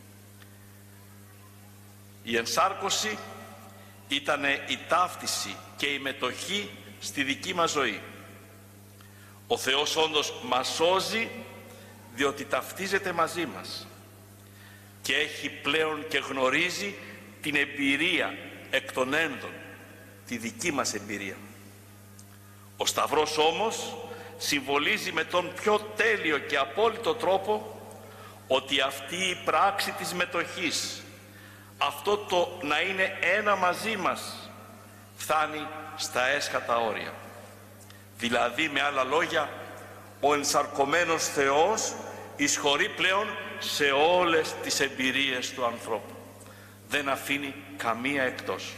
Η ενσάρκωση ήταν η ταύτιση και η μετοχή στη δική μας ζωή. Ο Θεός όντως μας σώζει διότι ταυτίζεται μαζί μας και έχει πλέον και γνωρίζει την εμπειρία εκ των έντων, τη δική μας εμπειρία. Ο Σταυρός όμως συμβολίζει με τον πιο τέλειο και απόλυτο τρόπο ότι αυτή η πράξη της μετοχής, αυτό το να είναι ένα μαζί μας, φτάνει στα έσχατα όρια. Δηλαδή, με άλλα λόγια, ο ενσαρκωμένος Θεός εισχωρεί πλέον σε όλες τις εμπειρίες του ανθρώπου. Δεν αφήνει καμία εκτός.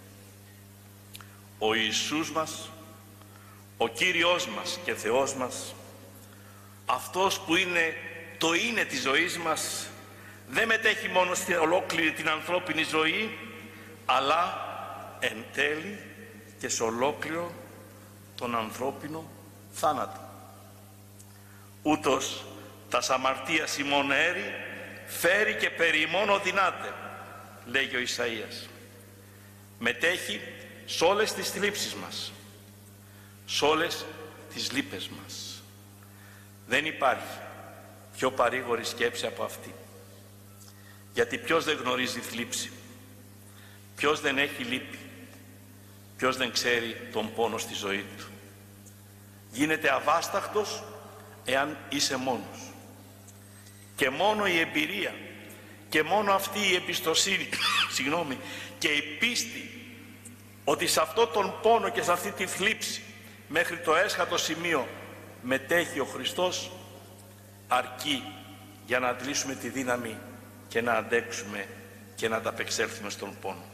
Ο Ιησούς μας, ο Κύριος μας και Θεός μας, αυτός που είναι το είναι της ζωής μας, δεν μετέχει μόνο στην ολόκληρη την ανθρώπινη ζωή, αλλά εν τέλει και σε ολόκληρο τον ανθρώπινο θάνατο. Ούτως τας αμαρτίας ημών έρη φέρει και περί ημών οδυνάται, λέγει ο Ισαΐας. Μετέχει σ' όλες τις θλίψεις μας, σ' όλες τις λύπες μας. Δεν υπάρχει πιο παρήγορη σκέψη από αυτή. Γιατί ποιος δεν γνωρίζει θλίψη, ποιος δεν έχει λύπη, ποιος δεν ξέρει τον πόνο στη ζωή του. Γίνεται αβάσταχτος εάν είσαι μόνος. Και μόνο η εμπειρία και μόνο αυτή η εμπιστοσύνη και η πίστη ότι σε αυτό τον πόνο και σε αυτή τη θλίψη μέχρι το έσχατο σημείο μετέχει ο Χριστός αρκεί για να αντλήσουμε τη δύναμη και να αντέξουμε και να ανταπεξέλθουμε στον πόνο.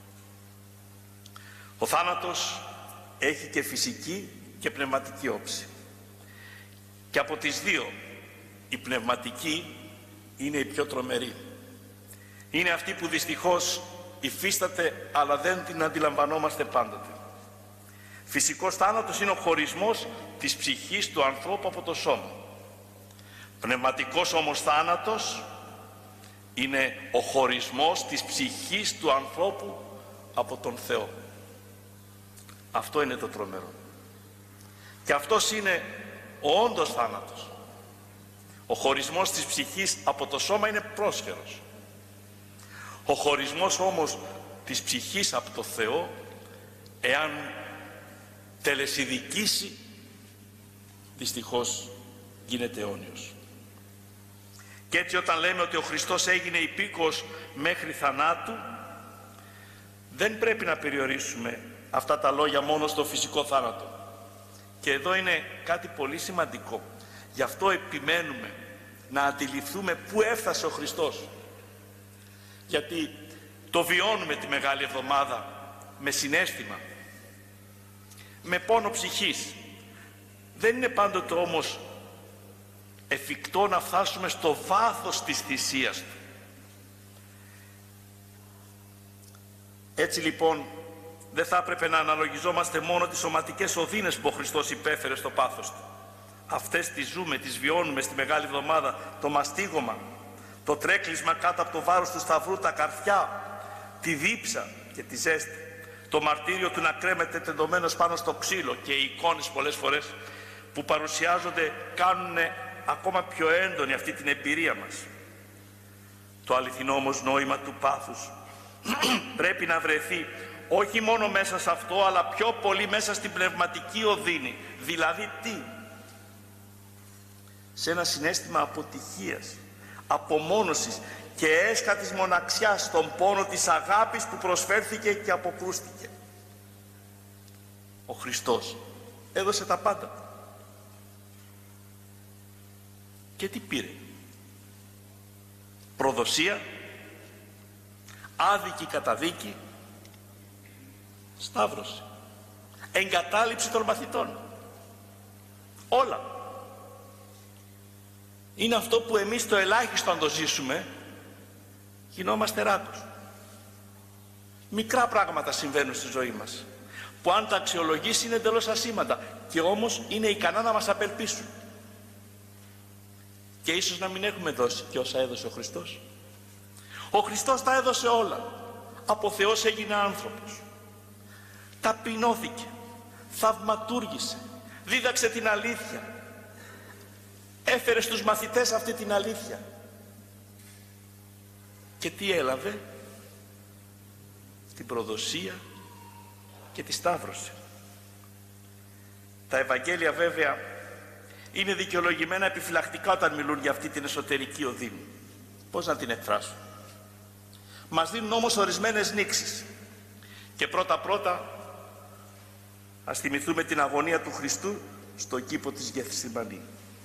Ο θάνατος έχει και φυσική και πνευματική όψη. Και από τις δύο η πνευματική είναι η πιο τρομερή. Είναι αυτή που δυστυχώς υφίσταται αλλά δεν την αντιλαμβανόμαστε πάντοτε. Φυσικός θάνατος είναι ο χωρισμός της ψυχής του ανθρώπου από το σώμα. Πνευματικός όμως θάνατος είναι ο χωρισμός της ψυχής του ανθρώπου από τον Θεό. Αυτό είναι το τρομερό. Και αυτός είναι ο όντως θάνατος. Ο χωρισμός της ψυχής από το σώμα είναι πρόσχερος. Ο χωρισμός όμως της ψυχής από το Θεό, εάν τελεσιδικήσει, δυστυχώς γίνεται αιώνιος. Και έτσι όταν λέμε ότι ο Χριστός έγινε υπήκοος μέχρι θανάτου, δεν πρέπει να περιορίσουμε αυτά τα λόγια μόνο στο φυσικό θάνατο. Και εδώ είναι κάτι πολύ σημαντικό. Γι' αυτό επιμένουμε να αντιληφθούμε πού έφτασε ο Χριστός. Γιατί το βιώνουμε τη Μεγάλη Εβδομάδα με συναίσθημα, με πόνο ψυχής. Δεν είναι πάντοτε όμως εφικτό να φτάσουμε στο βάθος της θυσίας του. Έτσι λοιπόν δεν θα έπρεπε να αναλογιζόμαστε μόνο τις σωματικές οδύνες που ο Χριστός υπέφερε στο πάθος του. Αυτές τις ζούμε, τις βιώνουμε στη Μεγάλη Εβδομάδα, το μαστίγωμα, το τρέκλισμα κάτω από το βάρος του Σταυρού, τα καρφιά, τη δίψα και τη ζέστη, το μαρτύριο του να κρέμεται τεντωμένος πάνω στο ξύλο και οι εικόνες πολλές φορές που παρουσιάζονται κάνουν ακόμα πιο έντονη αυτή την εμπειρία μας. Το αληθινό όμως νόημα του πάθους πρέπει να βρεθεί όχι μόνο μέσα σε αυτό, αλλά πιο πολύ μέσα στην πνευματική οδύνη. Δηλαδή τι? Σε ένα συναίσθημα αποτυχίας, απομόνωσης και έσχατης μοναξιάς, στον πόνο της αγάπης που προσφέρθηκε και αποκρούστηκε. Ο Χριστός έδωσε τα πάντα. Και τι πήρε? Προδοσία, άδικη καταδίκη, σταύρωση, εγκατάλειψη των μαθητών. Όλα. Είναι αυτό που εμείς το ελάχιστο αν το ζήσουμε γινόμαστε ράκος. Μικρά πράγματα συμβαίνουν στη ζωή μας που αν τα αξιολογήσει είναι εντελώς ασήμαντα και όμως είναι ικανά να μας απελπίσουν. Και ίσως να μην έχουμε δώσει και όσα έδωσε ο Χριστός. Ο Χριστός τα έδωσε όλα. Από Θεός έγινε άνθρωπος. Ταπεινώθηκε, θαυματούργησε, δίδαξε την αλήθεια. Έφερε στους μαθητές αυτή την αλήθεια. Και τι έλαβε? Την προδοσία και τη σταύρωση. Τα Ευαγγέλια βέβαια είναι δικαιολογημένα επιφυλακτικά όταν μιλούν για αυτή την εσωτερική οδύνη. Πώς να την εκφράσω? Μας δίνουν όμως ορισμένες νήξεις. Και πρώτα ας θυμηθούμε την αγωνία του Χριστού στο κήπο της Γεθσιμανή.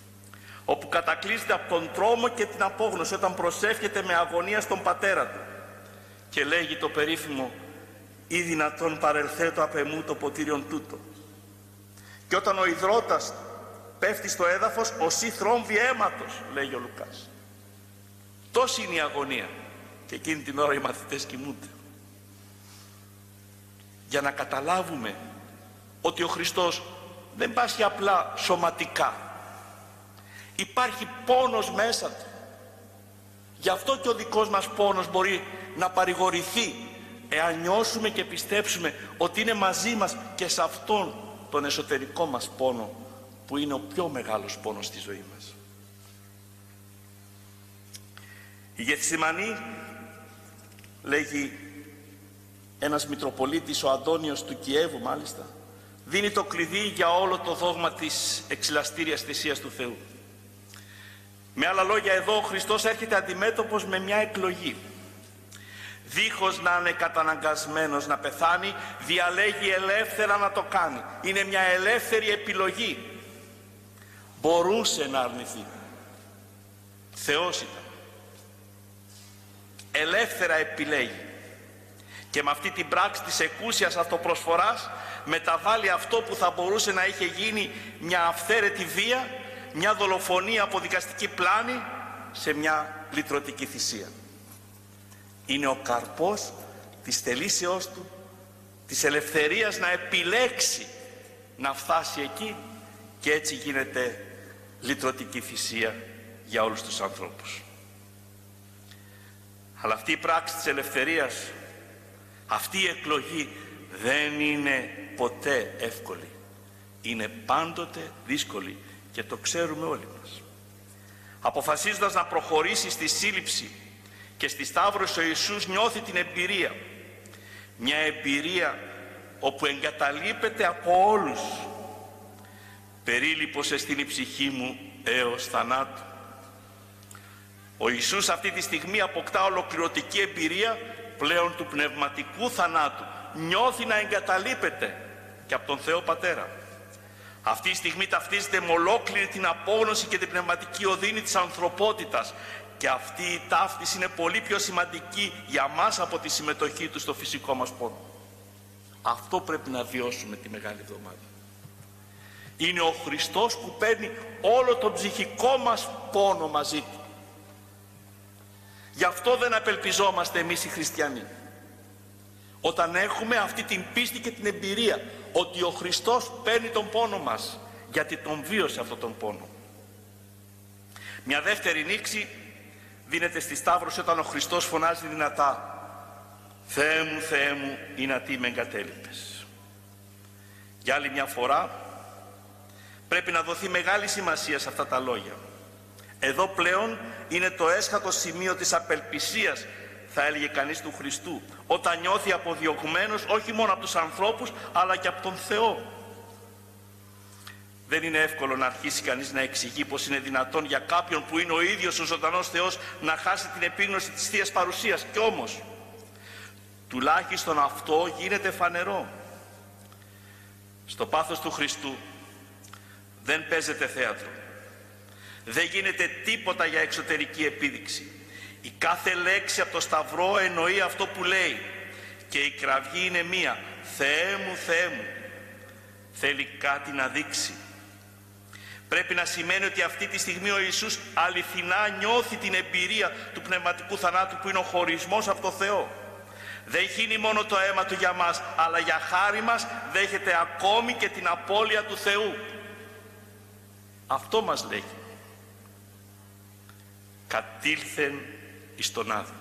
όπου κατακλείζεται από τον τρόμο και την απόγνωση όταν προσεύχεται με αγωνία στον πατέρα του και λέγει το περίφημο «Ή δυνατόν παρελθέτω απ' εμού το ποτήριον τούτο». Και όταν ο ιδρώτας πέφτει στο έδαφος, «Οσί θρόμβη αίματος», λέγει ο Λουκάς. Τόση είναι η αγωνία και εκείνη την ώρα οι μαθητές κοιμούνται. Για να καταλάβουμε ότι ο Χριστός δεν πάσχει απλά σωματικά. Υπάρχει πόνος μέσα του. Γι' αυτό και ο δικός μας πόνος μπορεί να παρηγορηθεί εάν νιώσουμε και πιστέψουμε ότι είναι μαζί μας και σε αυτόν τον εσωτερικό μας πόνο που είναι ο πιο μεγάλος πόνος στη ζωή μας. Η Γεθσιμανή, λέγει ένας Μητροπολίτης, ο Αντώνιος του Κιέβου μάλιστα, δίνει το κλειδί για όλο το δόγμα της εξηλαστήριας θυσίας του Θεού. Με άλλα λόγια, εδώ ο Χριστός έρχεται αντιμέτωπος με μια εκλογή. Δίχως να είναι καταναγκασμένος να πεθάνει, διαλέγει ελεύθερα να το κάνει. Είναι μια ελεύθερη επιλογή. Μπορούσε να αρνηθεί. Θεός ήταν. Ελεύθερα επιλέγει. Και με αυτή την πράξη της εκούσιας αυτοπροσφοράς μεταβάλλει αυτό που θα μπορούσε να είχε γίνει μια αυθαίρετη βία, μια δολοφονία από δικαστική πλάνη, σε μια λυτρωτική θυσία. Είναι ο καρπός της θελήσεώς του, της ελευθερίας να επιλέξει να φτάσει εκεί, και έτσι γίνεται λυτρωτική θυσία για όλους τους ανθρώπους. Αλλά αυτή η πράξη της ελευθερίας, αυτή η εκλογή δεν είναι ποτέ εύκολη. Είναι πάντοτε δύσκολη και το ξέρουμε όλοι μας. Αποφασίζοντας να προχωρήσει στη σύλληψη και στη Σταύρωση, ο Ιησούς νιώθει την εμπειρία. Μια εμπειρία όπου εγκαταλείπεται από όλους. «Περίλειπος εστίν η ψυχή μου έως θανάτου». Ο Ιησούς αυτή τη στιγμή αποκτά ολοκληρωτική εμπειρία πλέον του πνευματικού θανάτου. Νιώθει να εγκαταλείπεται και από τον Θεό Πατέρα. Αυτή η στιγμή ταυτίζεται με ολόκληρη την απόγνωση και την πνευματική οδύνη της ανθρωπότητας, και αυτή η ταύτιση είναι πολύ πιο σημαντική για μας από τη συμμετοχή του στο φυσικό μας πόνο. Αυτό πρέπει να βιώσουμε τη Μεγάλη Εβδομάδα. Είναι ο Χριστός που παίρνει όλο τον ψυχικό μας πόνο μαζί του. Γι' αυτό δεν απελπιζόμαστε εμείς οι χριστιανοί, όταν έχουμε αυτή την πίστη και την εμπειρία ότι ο Χριστός παίρνει τον πόνο μας, γιατί τον βίωσε αυτόν τον πόνο. Μια δεύτερη νήξη δίνεται στη Σταύρωση όταν ο Χριστός φωνάζει δυνατά «Θεέ μου, Θεέ μου, ηνατί με εγκατέλειπες». Για άλλη μια φορά πρέπει να δοθεί μεγάλη σημασία σε αυτά τα λόγια. Εδώ πλέον είναι το έσχατο σημείο της απελπισίας, θα έλεγε κανείς, του Χριστού, όταν νιώθει αποδιωγμένος όχι μόνο από τους ανθρώπους αλλά και από τον Θεό. Δεν είναι εύκολο να αρχίσει κανείς να εξηγεί πως είναι δυνατόν για κάποιον που είναι ο ίδιος ο ζωντανός Θεός να χάσει την επίγνωση της Θείας Παρουσίας. Κι όμως, τουλάχιστον αυτό γίνεται φανερό. Στο πάθος του Χριστού δεν παίζεται θέατρο. Δεν γίνεται τίποτα για εξωτερική επίδειξη. Η κάθε λέξη από το Σταυρό εννοεί αυτό που λέει. Και η κραυγή είναι μία. Θεέ μου, Θεέ μου. Θέλει κάτι να δείξει. Πρέπει να σημαίνει ότι αυτή τη στιγμή ο Ιησούς αληθινά νιώθει την εμπειρία του πνευματικού θανάτου, που είναι ο χωρισμός από το Θεό. Δεν χύνει μόνο το αίμα του για μας, αλλά για χάρη μας δέχεται ακόμη και την απώλεια του Θεού. Αυτό μας λέγει. Κατήλθεν εις τον Άδη.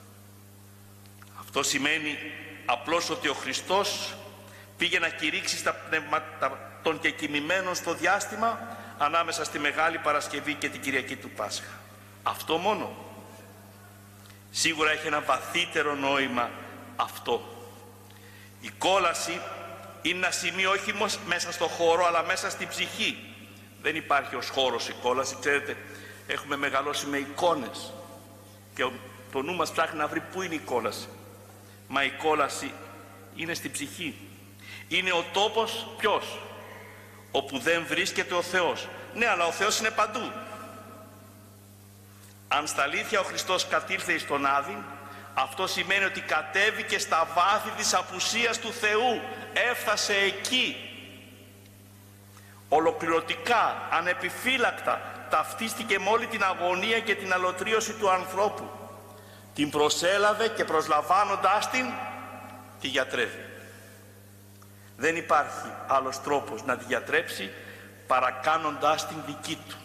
Αυτό σημαίνει απλώς ότι ο Χριστός πήγε να κηρύξει στα πνεύματα των κεκοιμημένων στο διάστημα ανάμεσα στη Μεγάλη Παρασκευή και την Κυριακή του Πάσχα. Αυτό μόνο? Σίγουρα έχει ένα βαθύτερο νόημα αυτό. Η κόλαση είναι ένα σημείο όχι μέσα στο χώρο αλλά μέσα στην ψυχή. Δεν υπάρχει ως χώρος η κόλαση, ξέρετε, έχουμε μεγαλώσει με εικόνες και το νου μας ψάχνει να βρει πού είναι η κόλαση. Μα η κόλαση είναι στην ψυχή. Είναι ο τόπος ποιος? Όπου δεν βρίσκεται ο Θεός. Ναι, αλλά ο Θεός είναι παντού. Αν στα αλήθεια ο Χριστός κατήλθε εις τον Άδη, αυτό σημαίνει ότι κατέβηκε στα βάθη της απουσίας του Θεού, έφτασε εκεί. Ολοκληρωτικά, ανεπιφύλακτα, ταυτίστηκε με όλη την αγωνία και την αλωτρίωση του ανθρώπου. Την προσέλαβε και προσλαμβάνοντάς την, τη γιατρεύει. Δεν υπάρχει άλλος τρόπος να τη γιατρέψει παρακάνοντάς την δική του.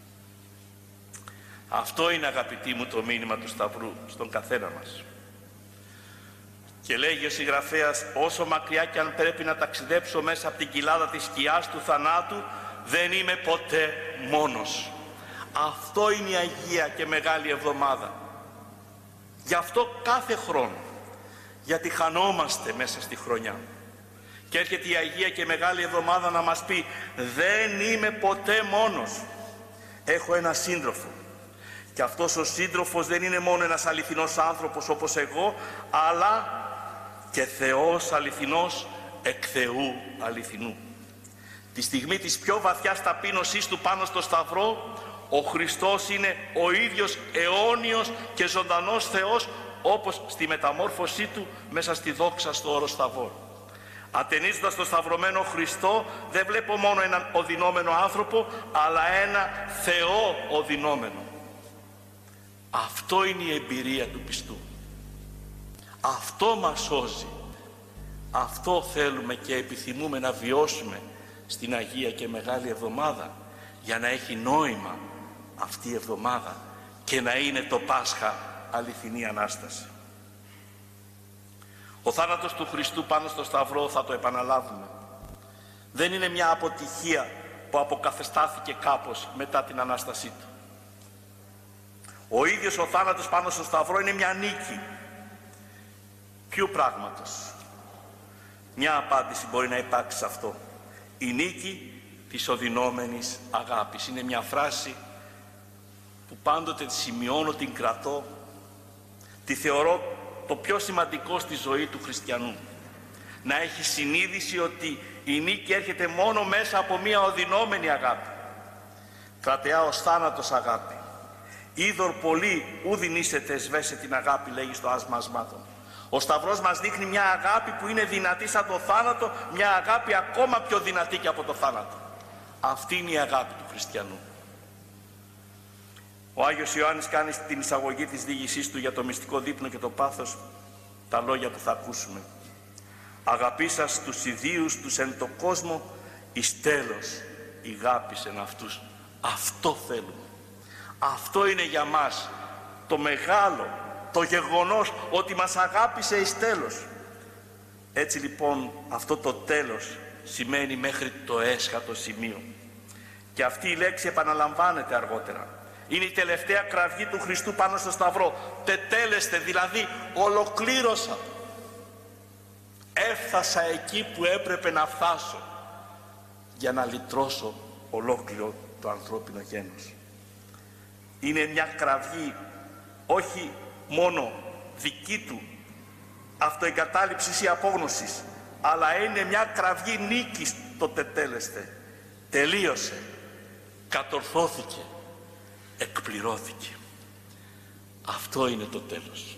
Αυτό είναι, αγαπητοί μου, το μήνυμα του Σταυρού στον καθένα μας. Και λέγει ο συγγραφέας, όσο μακριά και αν πρέπει να ταξιδέψω μέσα από την κοιλάδα της σκιάς του θανάτου, δεν είμαι ποτέ μόνος. Αυτό είναι η Αγία και Μεγάλη Εβδομάδα. Γι' αυτό κάθε χρόνο, γιατί χανόμαστε μέσα στη χρονιά. Και έρχεται η Αγία και Μεγάλη Εβδομάδα να μας πει, δεν είμαι ποτέ μόνος. Έχω ένα σύντροφο. Και αυτός ο σύντροφος δεν είναι μόνο ένας αληθινός άνθρωπος όπως εγώ, αλλά και Θεός αληθινός εκ Θεού αληθινού. Τη στιγμή της πιο βαθιάς ταπείνωσής του πάνω στο Σταυρό, ο Χριστός είναι ο ίδιος αιώνιος και ζωντανός Θεός, όπως στη μεταμόρφωσή του μέσα στη δόξα στο όρος Σταυρό. Ατενίζοντας τον σταυρωμένο Χριστό, δεν βλέπω μόνο έναν οδυνόμενο άνθρωπο, αλλά ένα Θεό οδυνόμενο. Αυτό είναι η εμπειρία του πιστού. Αυτό μας σώζει. Αυτό θέλουμε και επιθυμούμε να βιώσουμε στην Αγία και Μεγάλη Εβδομάδα, για να έχει νόημα αυτή η εβδομάδα και να είναι το Πάσχα αληθινή Ανάσταση. Ο θάνατος του Χριστού πάνω στο Σταυρό, θα το επαναλάβουμε, δεν είναι μια αποτυχία που αποκαθεστάθηκε κάπως μετά την Ανάστασή του. Ο ίδιος ο θάνατος πάνω στο Σταυρό είναι μια νίκη. Ποιου πράγματος? Μια απάντηση μπορεί να υπάρξει σε αυτό. Η νίκη της οδυνόμενης αγάπης. Είναι μια φράση που πάντοτε τη σημειώνω, την κρατώ, τη θεωρώ το πιο σημαντικό στη ζωή του χριστιανού. Να έχει συνείδηση ότι η νίκη έρχεται μόνο μέσα από μια οδυνόμενη αγάπη. Κρατεά ως θάνατος αγάπη. Είδωρ πολύ ου δινήσετε σβέσε την αγάπη, λέγει στο άσμα ασμάτων. Ο Σταυρός μας δείχνει μια αγάπη που είναι δυνατή σαν το θάνατο, μια αγάπη ακόμα πιο δυνατή και από το θάνατο. Αυτή είναι η αγάπη του χριστιανού. Ο Άγιος Ιωάννης κάνει στην εισαγωγή της διήγησής του για το μυστικό δείπνο και το πάθος τα λόγια που θα ακούσουμε. Αγαπήσας τους ιδίους τους εν το κόσμο, εις τέλος ηγάπησεν αυτούς. Αυτό θέλουμε. Αυτό είναι για μας το μεγάλο, το γεγονός ότι μας αγάπησε εις τέλος. Έτσι λοιπόν αυτό το τέλος σημαίνει μέχρι το έσχατο σημείο. Και αυτή η λέξη επαναλαμβάνεται αργότερα. Είναι η τελευταία κραυγή του Χριστού πάνω στο Σταυρό. Τετέλεστε, δηλαδή ολοκλήρωσα. Έφτασα εκεί που έπρεπε να φτάσω για να λυτρώσω ολόκληρο το ανθρώπινο γένος. Είναι μια κραυγή όχι μόνο δική του αυτοεγκατάλειψης ή απόγνωσης, αλλά είναι μια κραυγή νίκης. Το τετέλεστε. Τελείωσε. Κατορθώθηκε. Εκπληρώθηκε. Αυτό είναι το τέλος.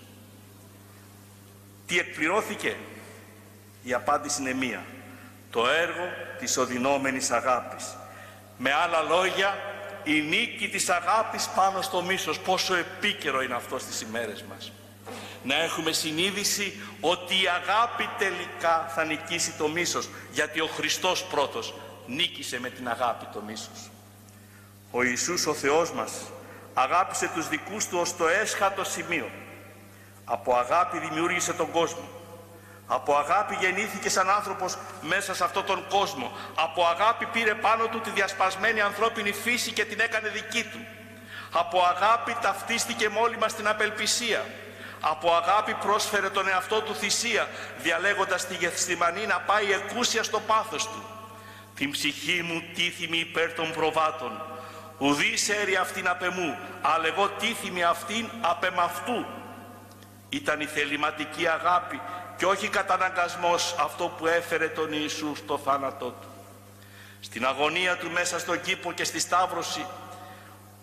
Τι εκπληρώθηκε? Η απάντηση είναι μία. Το έργο της οδυνόμενης αγάπης. Με άλλα λόγια, η νίκη της αγάπης πάνω στο μίσος. Πόσο επίκαιρο είναι αυτό στις ημέρες μας. Να έχουμε συνείδηση ότι η αγάπη τελικά θα νικήσει το μίσος, γιατί ο Χριστός πρώτος νίκησε με την αγάπη το μίσος. Ο Ιησούς ο Θεός μας αγάπησε τους δικούς του ως το έσχατο σημείο. Από αγάπη δημιούργησε τον κόσμο. Από αγάπη γεννήθηκε σαν άνθρωπος μέσα σε αυτόν τον κόσμο. Από αγάπη πήρε πάνω του τη διασπασμένη ανθρώπινη φύση και την έκανε δική του. Από αγάπη ταυτίστηκε με όλη μας την απελπισία. Από αγάπη πρόσφερε τον εαυτό του θυσία, διαλέγοντας τη Γεθσιμανή να πάει εκούσια στο πάθος του. Την ψυχή μου τίθιμη υπέρ των προβάτων. Ουδείς έρει αυτήν απ' εμού, αλλά εγώ τίθιμη αυτήν απ' εμαυτού. Ήταν η θεληματική αγάπη και όχι καταναγκασμός αυτό που έφερε τον Ιησού στο θάνατό του. Στην αγωνία του μέσα στον κήπο και στη σταύρωση,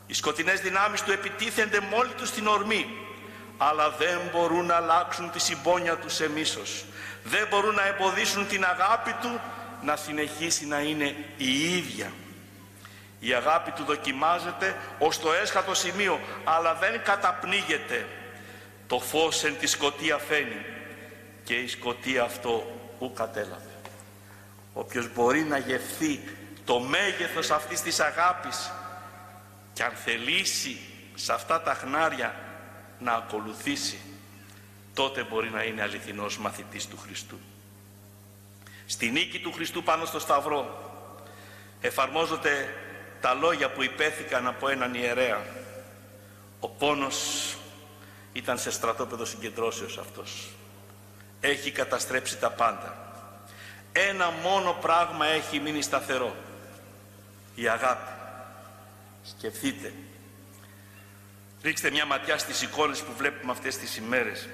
Οι σκοτεινές δυνάμεις του επιτίθενται μόλι τους στην ορμή, αλλά δεν μπορούν να αλλάξουν τη συμπόνια τους σε μίσος. Δεν μπορούν να εμποδίσουν την αγάπη του να συνεχίσει να είναι η ίδια. Η αγάπη του δοκιμάζεται ως το έσχατο σημείο, αλλά δεν καταπνίγεται. Το φως εν τη σκοτία φαίνει και η σκοτία αυτό ου κατέλαβε. Όποιος μπορεί να γευθεί το μέγεθος αυτής της αγάπης και αν θελήσει σε αυτά τα χνάρια να ακολουθήσει, τότε μπορεί να είναι αληθινός μαθητής του Χριστού. Στη νίκη του Χριστού πάνω στο Σταυρό εφαρμόζονται τα λόγια που υπέθηκαν από έναν ιερέα. Ο πόνος ήταν σε στρατόπεδο συγκεντρώσεως αυτός. Έχει καταστρέψει τα πάντα. Ένα μόνο πράγμα έχει μείνει σταθερό: η αγάπη. Σκεφτείτε, ρίξτε μια ματιά στις εικόνες που βλέπουμε αυτές τις ημέρες.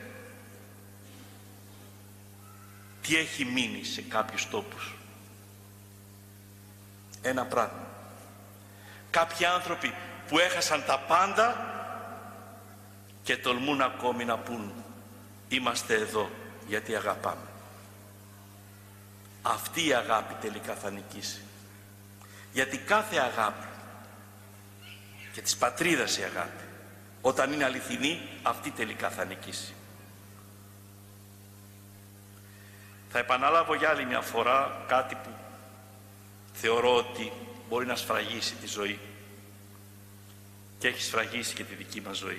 Τι έχει μείνει σε κάποιους τόπους? Ένα πράγμα. Κάποιοι άνθρωποι που έχασαν τα πάντα και τολμούν ακόμη να πούν είμαστε εδώ γιατί αγαπάμε. Αυτή η αγάπη τελικά θα νικήσει. Γιατί κάθε αγάπη, και της πατρίδας η αγάπη, όταν είναι αληθινή, αυτή τελικά θα νικήσει. Θα επαναλάβω για άλλη μια φορά κάτι που θεωρώ ότι μπορεί να σφραγίσει τη ζωή και έχει σφραγίσει και τη δική μας ζωή.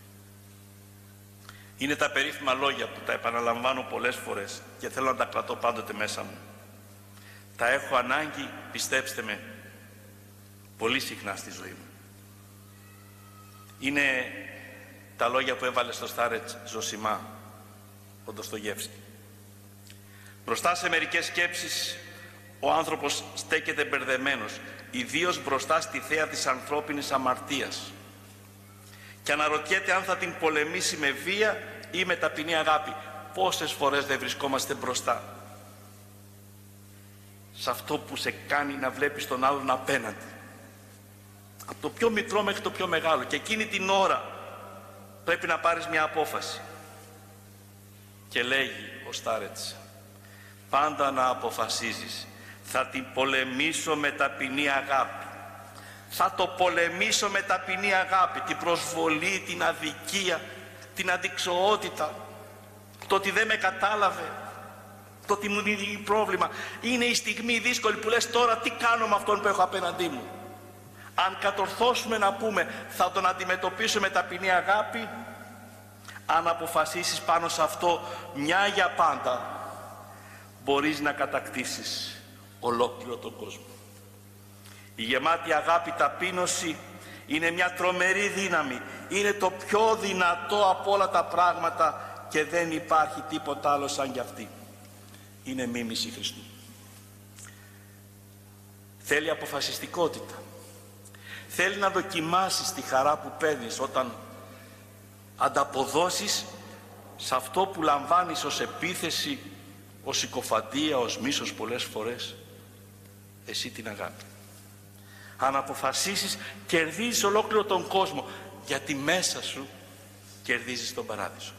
Είναι τα περίφημα λόγια που τα επαναλαμβάνω πολλές φορές και θέλω να τα κρατώ πάντοτε μέσα μου. Τα έχω ανάγκη, πιστέψτε με, πολύ συχνά στη ζωή μου. Είναι τα λόγια που έβαλε στο Στάρετς Ζωσιμά ο Ντοστογεύσκι. Μπροστά σε μερικές σκέψεις ο άνθρωπος στέκεται μπερδεμένος, ιδίως μπροστά στη θέα της ανθρώπινης αμαρτίας, και αναρωτιέται αν θα την πολεμήσει με βία ή με ταπεινή αγάπη. Πόσες φορές δεν βρισκόμαστε μπροστά σε αυτό που σε κάνει να βλέπεις τον άλλον απέναντι, από το πιο μικρό μέχρι το πιο μεγάλο, και εκείνη την ώρα πρέπει να πάρεις μια απόφαση. Και λέγει ο Στάρετς, πάντα να αποφασίζεις: θα την πολεμήσω με ταπεινή αγάπη. Θα το πολεμήσω με ταπεινή αγάπη. Την προσβολή, την αδικία, την αντιξοότητα, το ότι δεν με κατάλαβε, το ότι μου δημιουργεί πρόβλημα. Είναι η στιγμή δύσκολη που λες τώρα τι κάνω με αυτόν που έχω απέναντί μου. Αν κατορθώσουμε να πούμε θα τον αντιμετωπίσω με ταπεινή αγάπη, αν αποφασίσεις πάνω σε αυτό μια για πάντα, μπορείς να κατακτήσεις ολόκληρο τον κόσμο. Η γεμάτη αγάπη ταπείνωση είναι μια τρομερή δύναμη. Είναι το πιο δυνατό από όλα τα πράγματα και δεν υπάρχει τίποτα άλλο σαν κι αυτή. Είναι μίμηση Χριστού. Θέλει αποφασιστικότητα. Θέλει να δοκιμάσεις τη χαρά που παίρνεις όταν ανταποδώσεις σε αυτό που λαμβάνεις ως επίθεση, ως συκοφαντία, ως μίσος πολλές φορές, εσύ την αγάπη. Αν αποφασίσεις, κερδίζεις ολόκληρο τον κόσμο, γιατί μέσα σου κερδίζεις τον παράδεισο.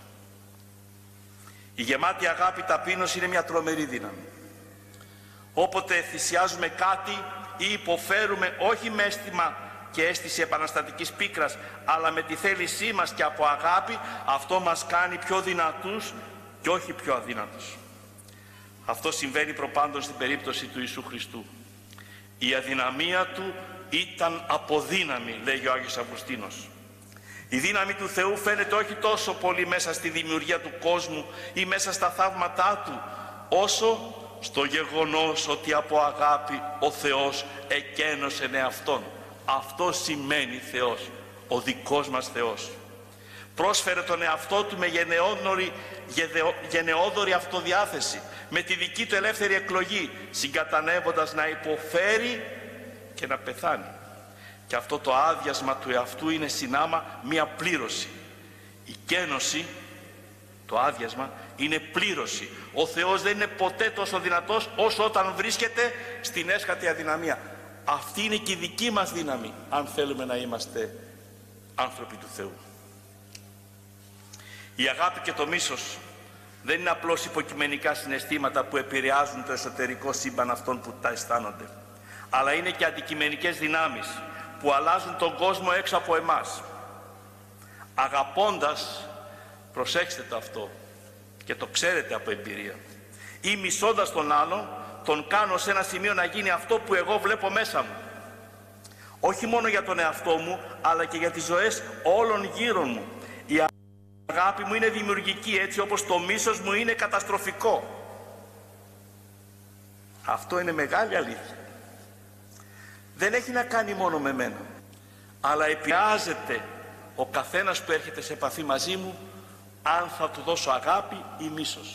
Η γεμάτη αγάπη ταπείνωση είναι μια τρομερή δύναμη. Όποτε θυσιάζουμε κάτι ή υποφέρουμε, όχι με αίσθημα και αίσθηση επαναστατικής πίκρας, αλλά με τη θέλησή μας και από αγάπη, αυτό μας κάνει πιο δυνατούς και όχι πιο αδύνατους. Αυτό συμβαίνει προπάντων στην περίπτωση του Ιησού Χριστού. Η αδυναμία του ήταν αποδύναμη, λέγει ο Άγιος Αυγουστίνος. Η δύναμη του Θεού φαίνεται όχι τόσο πολύ μέσα στη δημιουργία του κόσμου ή μέσα στα θαύματά του, όσο στο γεγονός ότι από αγάπη ο Θεός εκένωσε εαυτόν. Αυτό σημαίνει Θεός, ο δικός μας Θεός. Πρόσφερε τον εαυτό του με γενναιόδορη αυτοδιάθεση, με τη δική του ελεύθερη εκλογή, συγκατανεύοντας να υποφέρει και να πεθάνει. Και αυτό το άδειασμα του εαυτού είναι συνάμα μία πλήρωση. Η κένωση, το άδειασμα, είναι πλήρωση. Ο Θεός δεν είναι ποτέ τόσο δυνατός όσο όταν βρίσκεται στην έσχατη αδυναμία. Αυτή είναι και η δική μας δύναμη, αν θέλουμε να είμαστε άνθρωποι του Θεού. Η αγάπη και το μίσος δεν είναι απλώς υποκειμενικά συναισθήματα που επηρεάζουν το εσωτερικό σύμπαν αυτών που τα αισθάνονται, αλλά είναι και αντικειμενικές δυνάμεις που αλλάζουν τον κόσμο έξω από εμάς. Αγαπώντας, προσέξτε το αυτό και το ξέρετε από εμπειρία, ή μισώντας τον άλλον, τον κάνω σε ένα σημείο να γίνει αυτό που εγώ βλέπω μέσα μου. Όχι μόνο για τον εαυτό μου, αλλά και για τις ζωές όλων γύρω μου. Η αγάπη μου είναι δημιουργική, έτσι όπως το μίσος μου είναι καταστροφικό. Αυτό είναι μεγάλη αλήθεια. Δεν έχει να κάνει μόνο με μένα, αλλά επηρεάζεται ο καθένας που έρχεται σε επαφή μαζί μου, αν θα του δώσω αγάπη ή μίσος.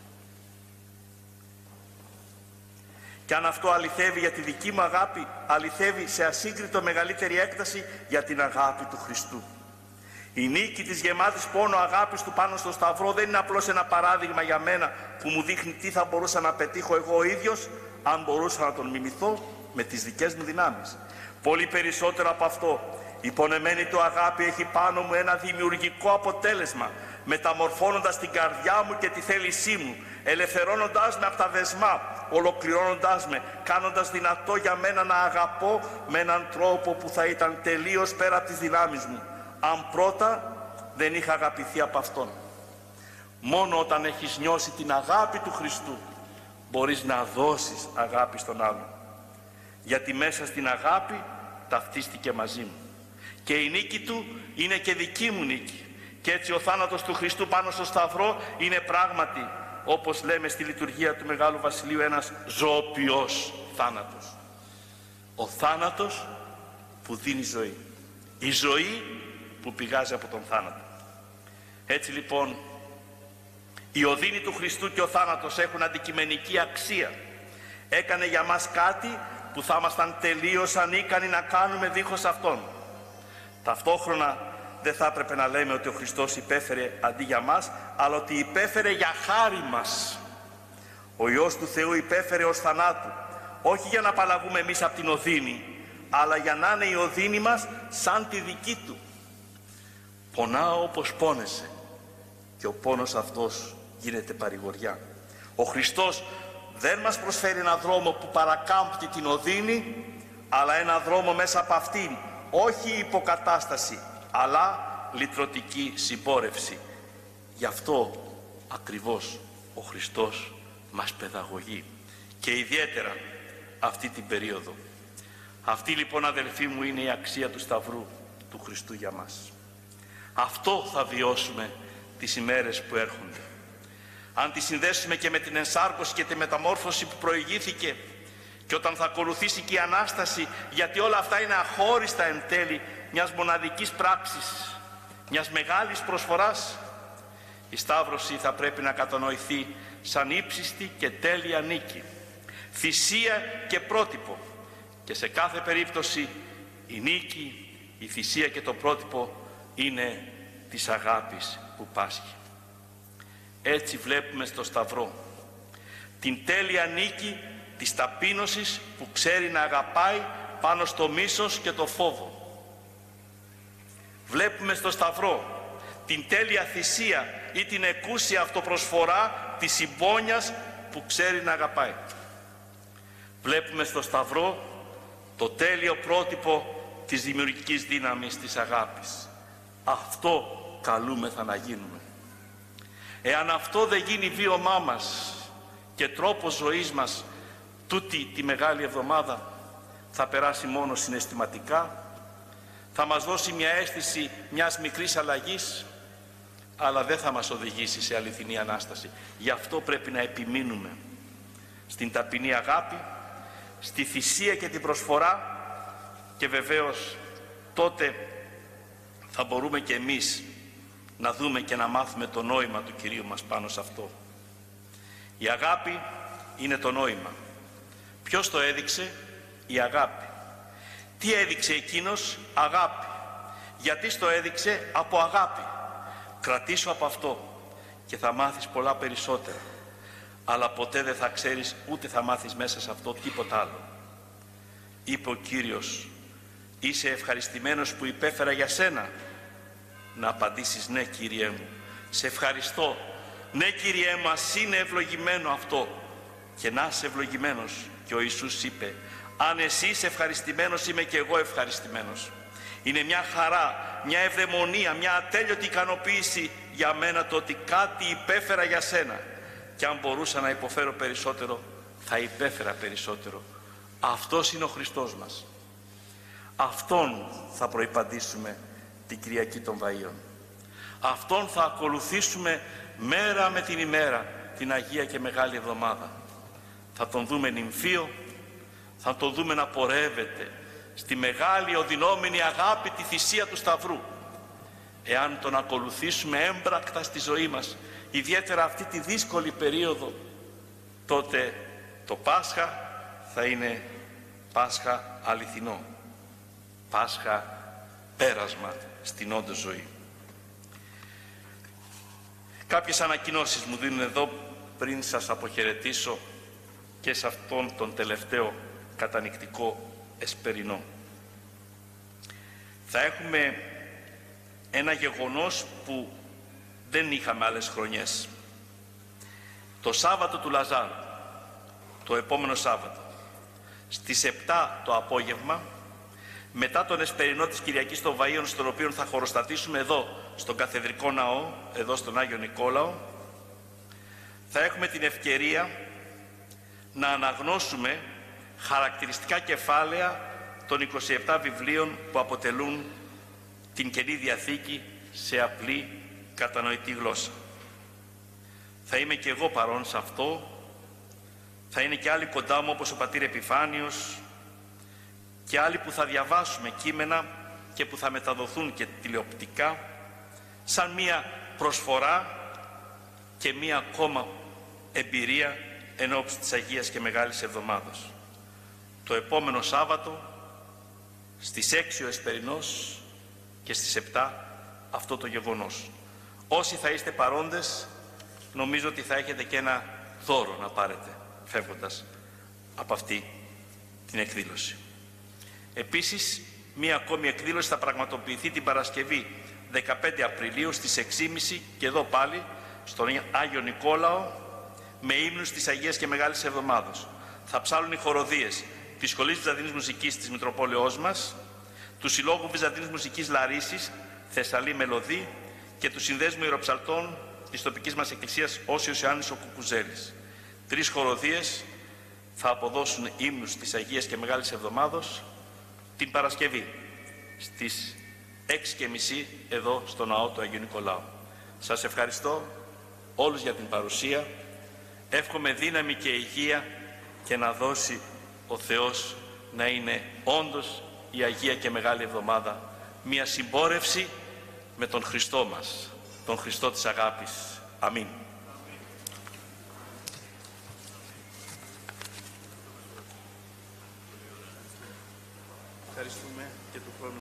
Και αν αυτό αληθεύει για τη δική μου αγάπη, αληθεύει σε ασύγκριτο μεγαλύτερη έκταση για την αγάπη του Χριστού. Η νίκη της γεμάτης πόνο αγάπης του πάνω στο Σταυρό δεν είναι απλώς ένα παράδειγμα για μένα που μου δείχνει τι θα μπορούσα να πετύχω εγώ ο ίδιος, αν μπορούσα να τον μιμηθώ με τις δικές μου δυνάμεις. Πολύ περισσότερο από αυτό, η πονεμένη του αγάπη έχει πάνω μου ένα δημιουργικό αποτέλεσμα, μεταμορφώνοντας την καρδιά μου και τη θέλησή μου, ελευθερώνοντάς με από τα δεσμά, ολοκληρώνοντάς με, κάνοντας δυνατό για μένα να αγαπώ με έναν τρόπο που θα ήταν τελείως πέρα από τις δυνάμεις μου, αν πρώτα δεν είχα αγαπηθεί από Αυτόν. Μόνο όταν έχεις νιώσει την αγάπη του Χριστού μπορείς να δώσεις αγάπη στον άλλον, γιατί μέσα στην αγάπη ταυτίστηκε μαζί μου και η νίκη του είναι και δική μου νίκη. Και έτσι ο θάνατος του Χριστού πάνω στο Σταυρό είναι πράγματι, όπως λέμε στη λειτουργία του Μεγάλου Βασιλείου, ένας ζωοποιός θάνατος. Ο θάνατος που δίνει ζωή. Η ζωή που πηγάζει από τον θάνατο. Έτσι λοιπόν, η οδύνη του Χριστού και ο θάνατος έχουν αντικειμενική αξία. Έκανε για μας κάτι που θα ήμασταν τελείως ανίκανοι να κάνουμε δίχως Αυτόν. Ταυτόχρονα δεν θα έπρεπε να λέμε ότι ο Χριστός υπέφερε αντί για μας, αλλά ότι υπέφερε για χάρη μας. Ο Υιός του Θεού υπέφερε ως θανάτου, όχι για να απαλλαγούμε εμείς από την οδύνη, αλλά για να είναι η οδύνη μας σαν τη δική Του. Πονάω όπως πόνεσε και ο πόνος αυτός γίνεται παρηγοριά. Ο Χριστός δεν μας προσφέρει έναν δρόμο που παρακάμπτει την οδύνη, αλλά έναν δρόμο μέσα από αυτήν, όχι υποκατάσταση, αλλά λυτρωτική συμπόρευση. Γι' αυτό ακριβώς ο Χριστός μας παιδαγωγεί και ιδιαίτερα αυτή την περίοδο. Αυτή λοιπόν, αδελφοί μου, είναι η αξία του Σταυρού του Χριστού για μας. Αυτό θα βιώσουμε τις ημέρες που έρχονται. Αν τη συνδέσουμε και με την ενσάρκωση και τη μεταμόρφωση που προηγήθηκε και όταν θα ακολουθήσει και η Ανάσταση, γιατί όλα αυτά είναι αχώριστα εν τέλει μιας μοναδικής πράξης, μιας μεγάλης προσφοράς, η Σταύρωση θα πρέπει να κατανοηθεί σαν ύψιστη και τέλεια νίκη, θυσία και πρότυπο, και σε κάθε περίπτωση η νίκη, η θυσία και το πρότυπο είναι της αγάπης που πάσχει. Έτσι βλέπουμε στο Σταυρό την τέλεια νίκη της ταπείνωσης που ξέρει να αγαπάει πάνω στο μίσος και το φόβο. Βλέπουμε στο Σταυρό την τέλεια θυσία ή την εκούσια αυτοπροσφορά της συμπόνιας που ξέρει να αγαπάει. Βλέπουμε στο Σταυρό το τέλειο πρότυπο της δημιουργικής δύναμης της αγάπης. Αυτό καλούμεθα να γίνουμε. Εάν αυτό δεν γίνει βίωμά μας και τρόπος ζωής μας τούτη τη Μεγάλη Εβδομάδα, θα περάσει μόνο συναισθηματικά, θα μας δώσει μια αίσθηση μιας μικρής αλλαγής, αλλά δεν θα μας οδηγήσει σε αληθινή Ανάσταση. Γι' αυτό πρέπει να επιμείνουμε στην ταπεινή αγάπη, στη θυσία και την προσφορά, και βεβαίως τότε θα μπορούμε και εμείς να δούμε και να μάθουμε το νόημα του Κυρίου μας πάνω σε αυτό. Η αγάπη είναι το νόημα. Ποιος το έδειξε? Η αγάπη. Τι έδειξε εκείνος? Αγάπη. Γιατί στο έδειξε? Από αγάπη. Κρατήσου από αυτό και θα μάθεις πολλά περισσότερα. Αλλά ποτέ δεν θα ξέρεις ούτε θα μάθεις μέσα σε αυτό τίποτα άλλο. είπε ο Κύριος, είσαι ευχαριστημένος που υπέφερα για σένα? Να απαντήσεις, ναι Κύριέ μου, σε ευχαριστώ. Ναι Κύριέ μου, ας είναι ευλογημένο αυτό. Και να είσαι ευλογημένος. Και ο Ιησούς είπε, αν εσύ είσαι ευχαριστημένος, είμαι και εγώ ευχαριστημένος. Είναι μια χαρά, μια ευδαιμονία, μια ατέλειωτη ικανοποίηση για μένα το ότι κάτι υπέφερα για σένα. Και αν μπορούσα να υποφέρω περισσότερο, θα υπέφερα περισσότερο. Αυτός είναι ο Χριστός μας. Αυτόν θα προϋπαντήσουμε την Κυριακή των Βαΐων. Αυτόν θα ακολουθήσουμε μέρα με την ημέρα την Αγία και Μεγάλη Εβδομάδα. Θα τον δούμε νυμφίο, θα τον δούμε να πορεύεται στη μεγάλη οδυνόμενη αγάπη τη θυσία του Σταυρού. Εάν τον ακολουθήσουμε έμπρακτα στη ζωή μας, ιδιαίτερα αυτή τη δύσκολη περίοδο, τότε το Πάσχα θα είναι Πάσχα αληθινό. Πάσχα πέρασμα στην όντως ζωή. Κάποιες ανακοινώσεις μου δίνουν εδώ πριν σας αποχαιρετήσω και σε αυτόν τον τελευταίο κατανυκτικό εσπερινό. Θα έχουμε ένα γεγονός που δεν είχαμε άλλες χρονιές. Το Σάββατο του Λαζάρου, το επόμενο Σάββατο, στις 7 το απόγευμα, μετά τον εσπερινό της Κυριακής των Βαΐων, στον οποίο θα χωροστατήσουμε εδώ στον Καθεδρικό Ναό, εδώ στον Άγιο Νικόλαο, θα έχουμε την ευκαιρία να αναγνώσουμε χαρακτηριστικά κεφάλαια των 27 βιβλίων που αποτελούν την Καινή Διαθήκη σε απλή κατανοητή γλώσσα. Θα είμαι και εγώ παρόν σε αυτό, θα είναι και άλλοι κοντά μου όπως ο πατήρ Επιφάνιος και άλλοι που θα διαβάσουμε κείμενα και που θα μεταδοθούν και τηλεοπτικά σαν μία προσφορά και μία ακόμα εμπειρία εν ώψη της Αγίας και Μεγάλης Εβδομάδας. Το επόμενο Σάββατο στις 6 ο εσπερινός και στις 7 αυτό το γεγονός. Όσοι θα είστε παρόντες, νομίζω ότι θα έχετε και ένα δώρο να πάρετε φεύγοντας από αυτή την εκδήλωση. Επίσης, μία ακόμη εκδήλωση θα πραγματοποιηθεί την Παρασκευή 15 Απριλίου στις 6.30 και εδώ πάλι στον Άγιο Νικόλαο με ύμνους της Αγίας και Μεγάλης Εβδομάδος. Θα ψάλουν οι χοροδίες της Σχολής Βυζαντινής Μουσικής της Μητροπόλεως μας, του Συλλόγου Βυζαντινής Μουσικής Λαρίσης, Θεσσαλή Μελωδή και του Συνδέσμου Ιεροψαλτών της τοπικής μας εκκλησίας Όσιος Ιωάννης ο Κουκουζέλης. 3 χοροδίες θα αποδώσουν ύμνους της Αγίας και Μεγάλης Εβδομάδος την Παρασκευή στις 6.30 εδώ στο Ναό του Αγίου Νικολάου. Σας ευχαριστώ όλους για την παρουσία. Εύχομαι δύναμη και υγεία και να δώσει ο Θεός να είναι όντως η Αγία και Μεγάλη Εβδομάδα μια συμπόρευση με τον Χριστό μας, τον Χριστό της αγάπης. Αμήν. Ευχαριστούμε και του χρόνου.